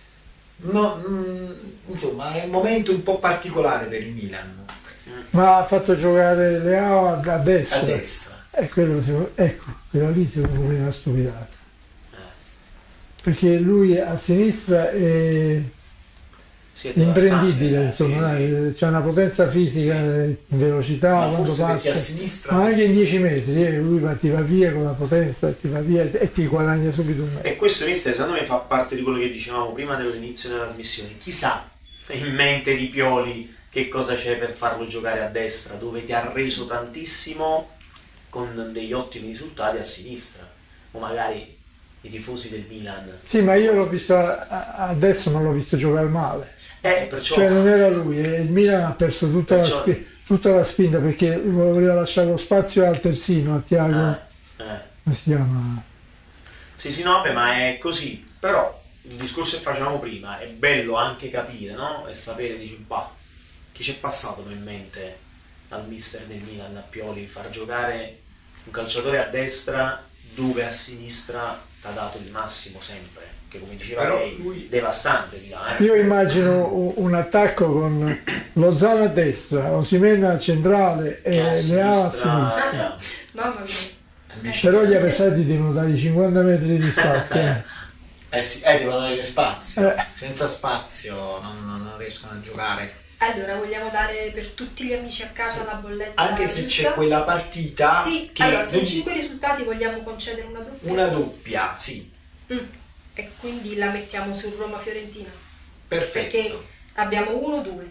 insomma è un momento un po' particolare per il Milan. Ma ha fatto giocare Leao a destra. A destra. E ecco, quella lì secondo me è una stupidata. Perché lui a sinistra è Sì, è imprendibile, devastante, insomma, sì. c'è una potenza fisica in velocità Ma quando forse perché parte, a sinistra ma anche in 10 metri, lui ti va via con la potenza e ti va via e ti guadagna subito un metro. E questo, mister, secondo me fa parte di quello che dicevamo prima dell'inizio della trasmissione. Chissà in mente di Pioli che cosa c'è per farlo giocare a destra, dove ti ha reso tantissimo con degli ottimi risultati a sinistra, o magari i tifosi del Milan. Sì, ma io l'ho visto adesso, non l'ho visto giocare male. Perciò Cioè non era lui, il Milan ha perso tutta, Perciò- tutta la spinta perché voleva lasciare lo spazio al terzino, a Tiago, come si chiama? Sì, no, vabbè, ma è così. Però il discorso che facevamo prima è bello anche capire, no? E sapere, dici, bah, chi c'è passato in mente al mister del Milan, a Pioli, far giocare un calciatore a destra dove a sinistra ti ha dato il massimo sempre, che come diceva Però lei, lui- devastante di là, Io immagino un attacco con Lozano a destra, Osimhen al centrale e Leao a sinistra. Mamma mia. Però gli avversari devono dargli 50 metri di spazio. sì, devono avere spazio, senza spazio non riescono a giocare. Allora, vogliamo dare per tutti gli amici a casa la bolletta Anche se giusta? c'è quella partita Sì, che allora, su noi- 5 risultati vogliamo concedere una doppia? una doppia, sì, E quindi la mettiamo su Roma-Fiorentina? perfetto. Perché abbiamo 1-2.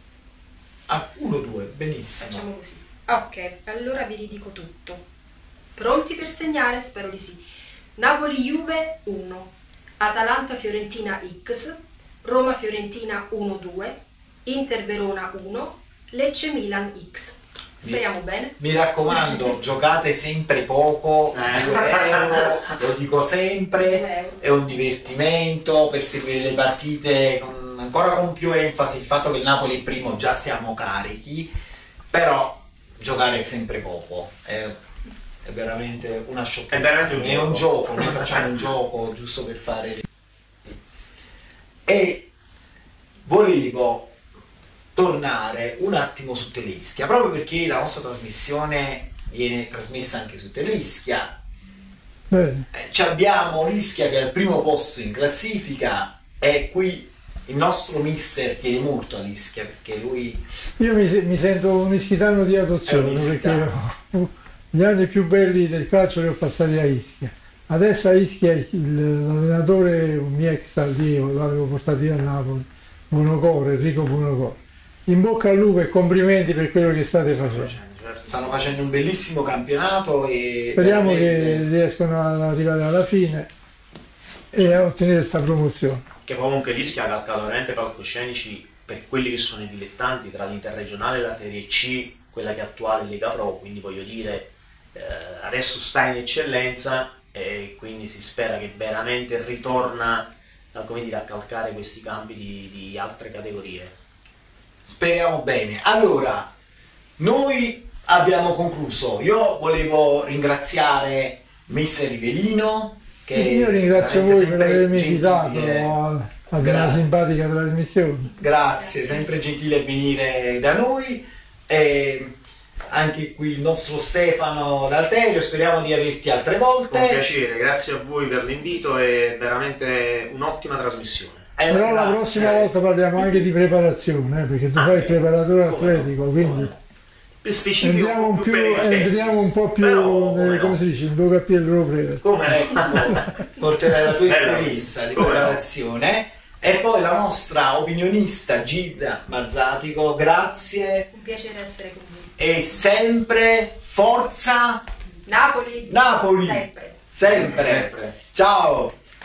1-2, benissimo. Facciamo così. Ok, allora vi ridico tutto. Pronti per segnare? Spero di sì. Napoli-Juve 1, Atalanta-Fiorentina X, Roma-Fiorentina 1-2, Inter-Verona 1, Lecce-Milan X. Speriamo bene. Mi raccomando, giocate sempre poco, 2 euro, lo dico sempre, 2 euro. è un divertimento per seguire le partite ancora con più enfasi, il fatto che il Napoli è primo già siamo carichi, però giocare sempre poco. È veramente una sciocchezza. È veramente È un gioco, noi facciamo un gioco giusto per fare. E volevo tornare un attimo su Teleskia, proprio perché la nostra trasmissione viene trasmessa anche su Teleskia. Bene. Abbiamo l'Ischia che è al primo posto in classifica, e qui il nostro mister tiene molto all'Ischia, perché lui Io mi sento un ischitano di È adozione, un perché ischitano. gli anni più belli del calcio li ho passati a Ischia. Adesso a Ischia l'allenatore, un mio ex allievo, l'avevo portato io a Napoli, Buonocore, Enrico Buonocore. In bocca al lupo e complimenti per quello che state facendo. stanno facendo un bellissimo campionato e Speriamo che veramente riescano ad arrivare alla fine e a ottenere questa promozione. Che comunque l'Ischia ha calcato veramente palcoscenici per quelli che sono i dilettanti tra l'interregionale e la Serie C, quella che è attuale Lega Pro, quindi voglio dire adesso sta in eccellenza e quindi si spera che veramente ritorna come dire, a calcare questi campi di altre categorie. speriamo bene. Allora, noi abbiamo concluso. Io volevo ringraziare Mister Rivelino, che Io ringrazio veramente voi per sempre avermi gentile. invitato ad una Grazie. simpatica trasmissione. Grazie, sempre gentile a venire da noi. E anche qui il nostro Stefano D'Alterio, speriamo di averti altre Con volte. piacere, grazie a voi per l'invito, è veramente un'ottima trasmissione. Però la Grazie. prossima volta parliamo anche di preparazione, perché tu fai il preparatore atletico, quindi Specifico entriamo un po' più come si dice, in bocca al piede proprio. Come? Porterai la tua Bella esperienza di come no. preparazione. E poi la nostra opinionista Gilda Mazzatico, grazie, Un piacere essere con voi. e sempre forza Napoli! Napoli! Sempre! Sempre. Sempre. Ciao!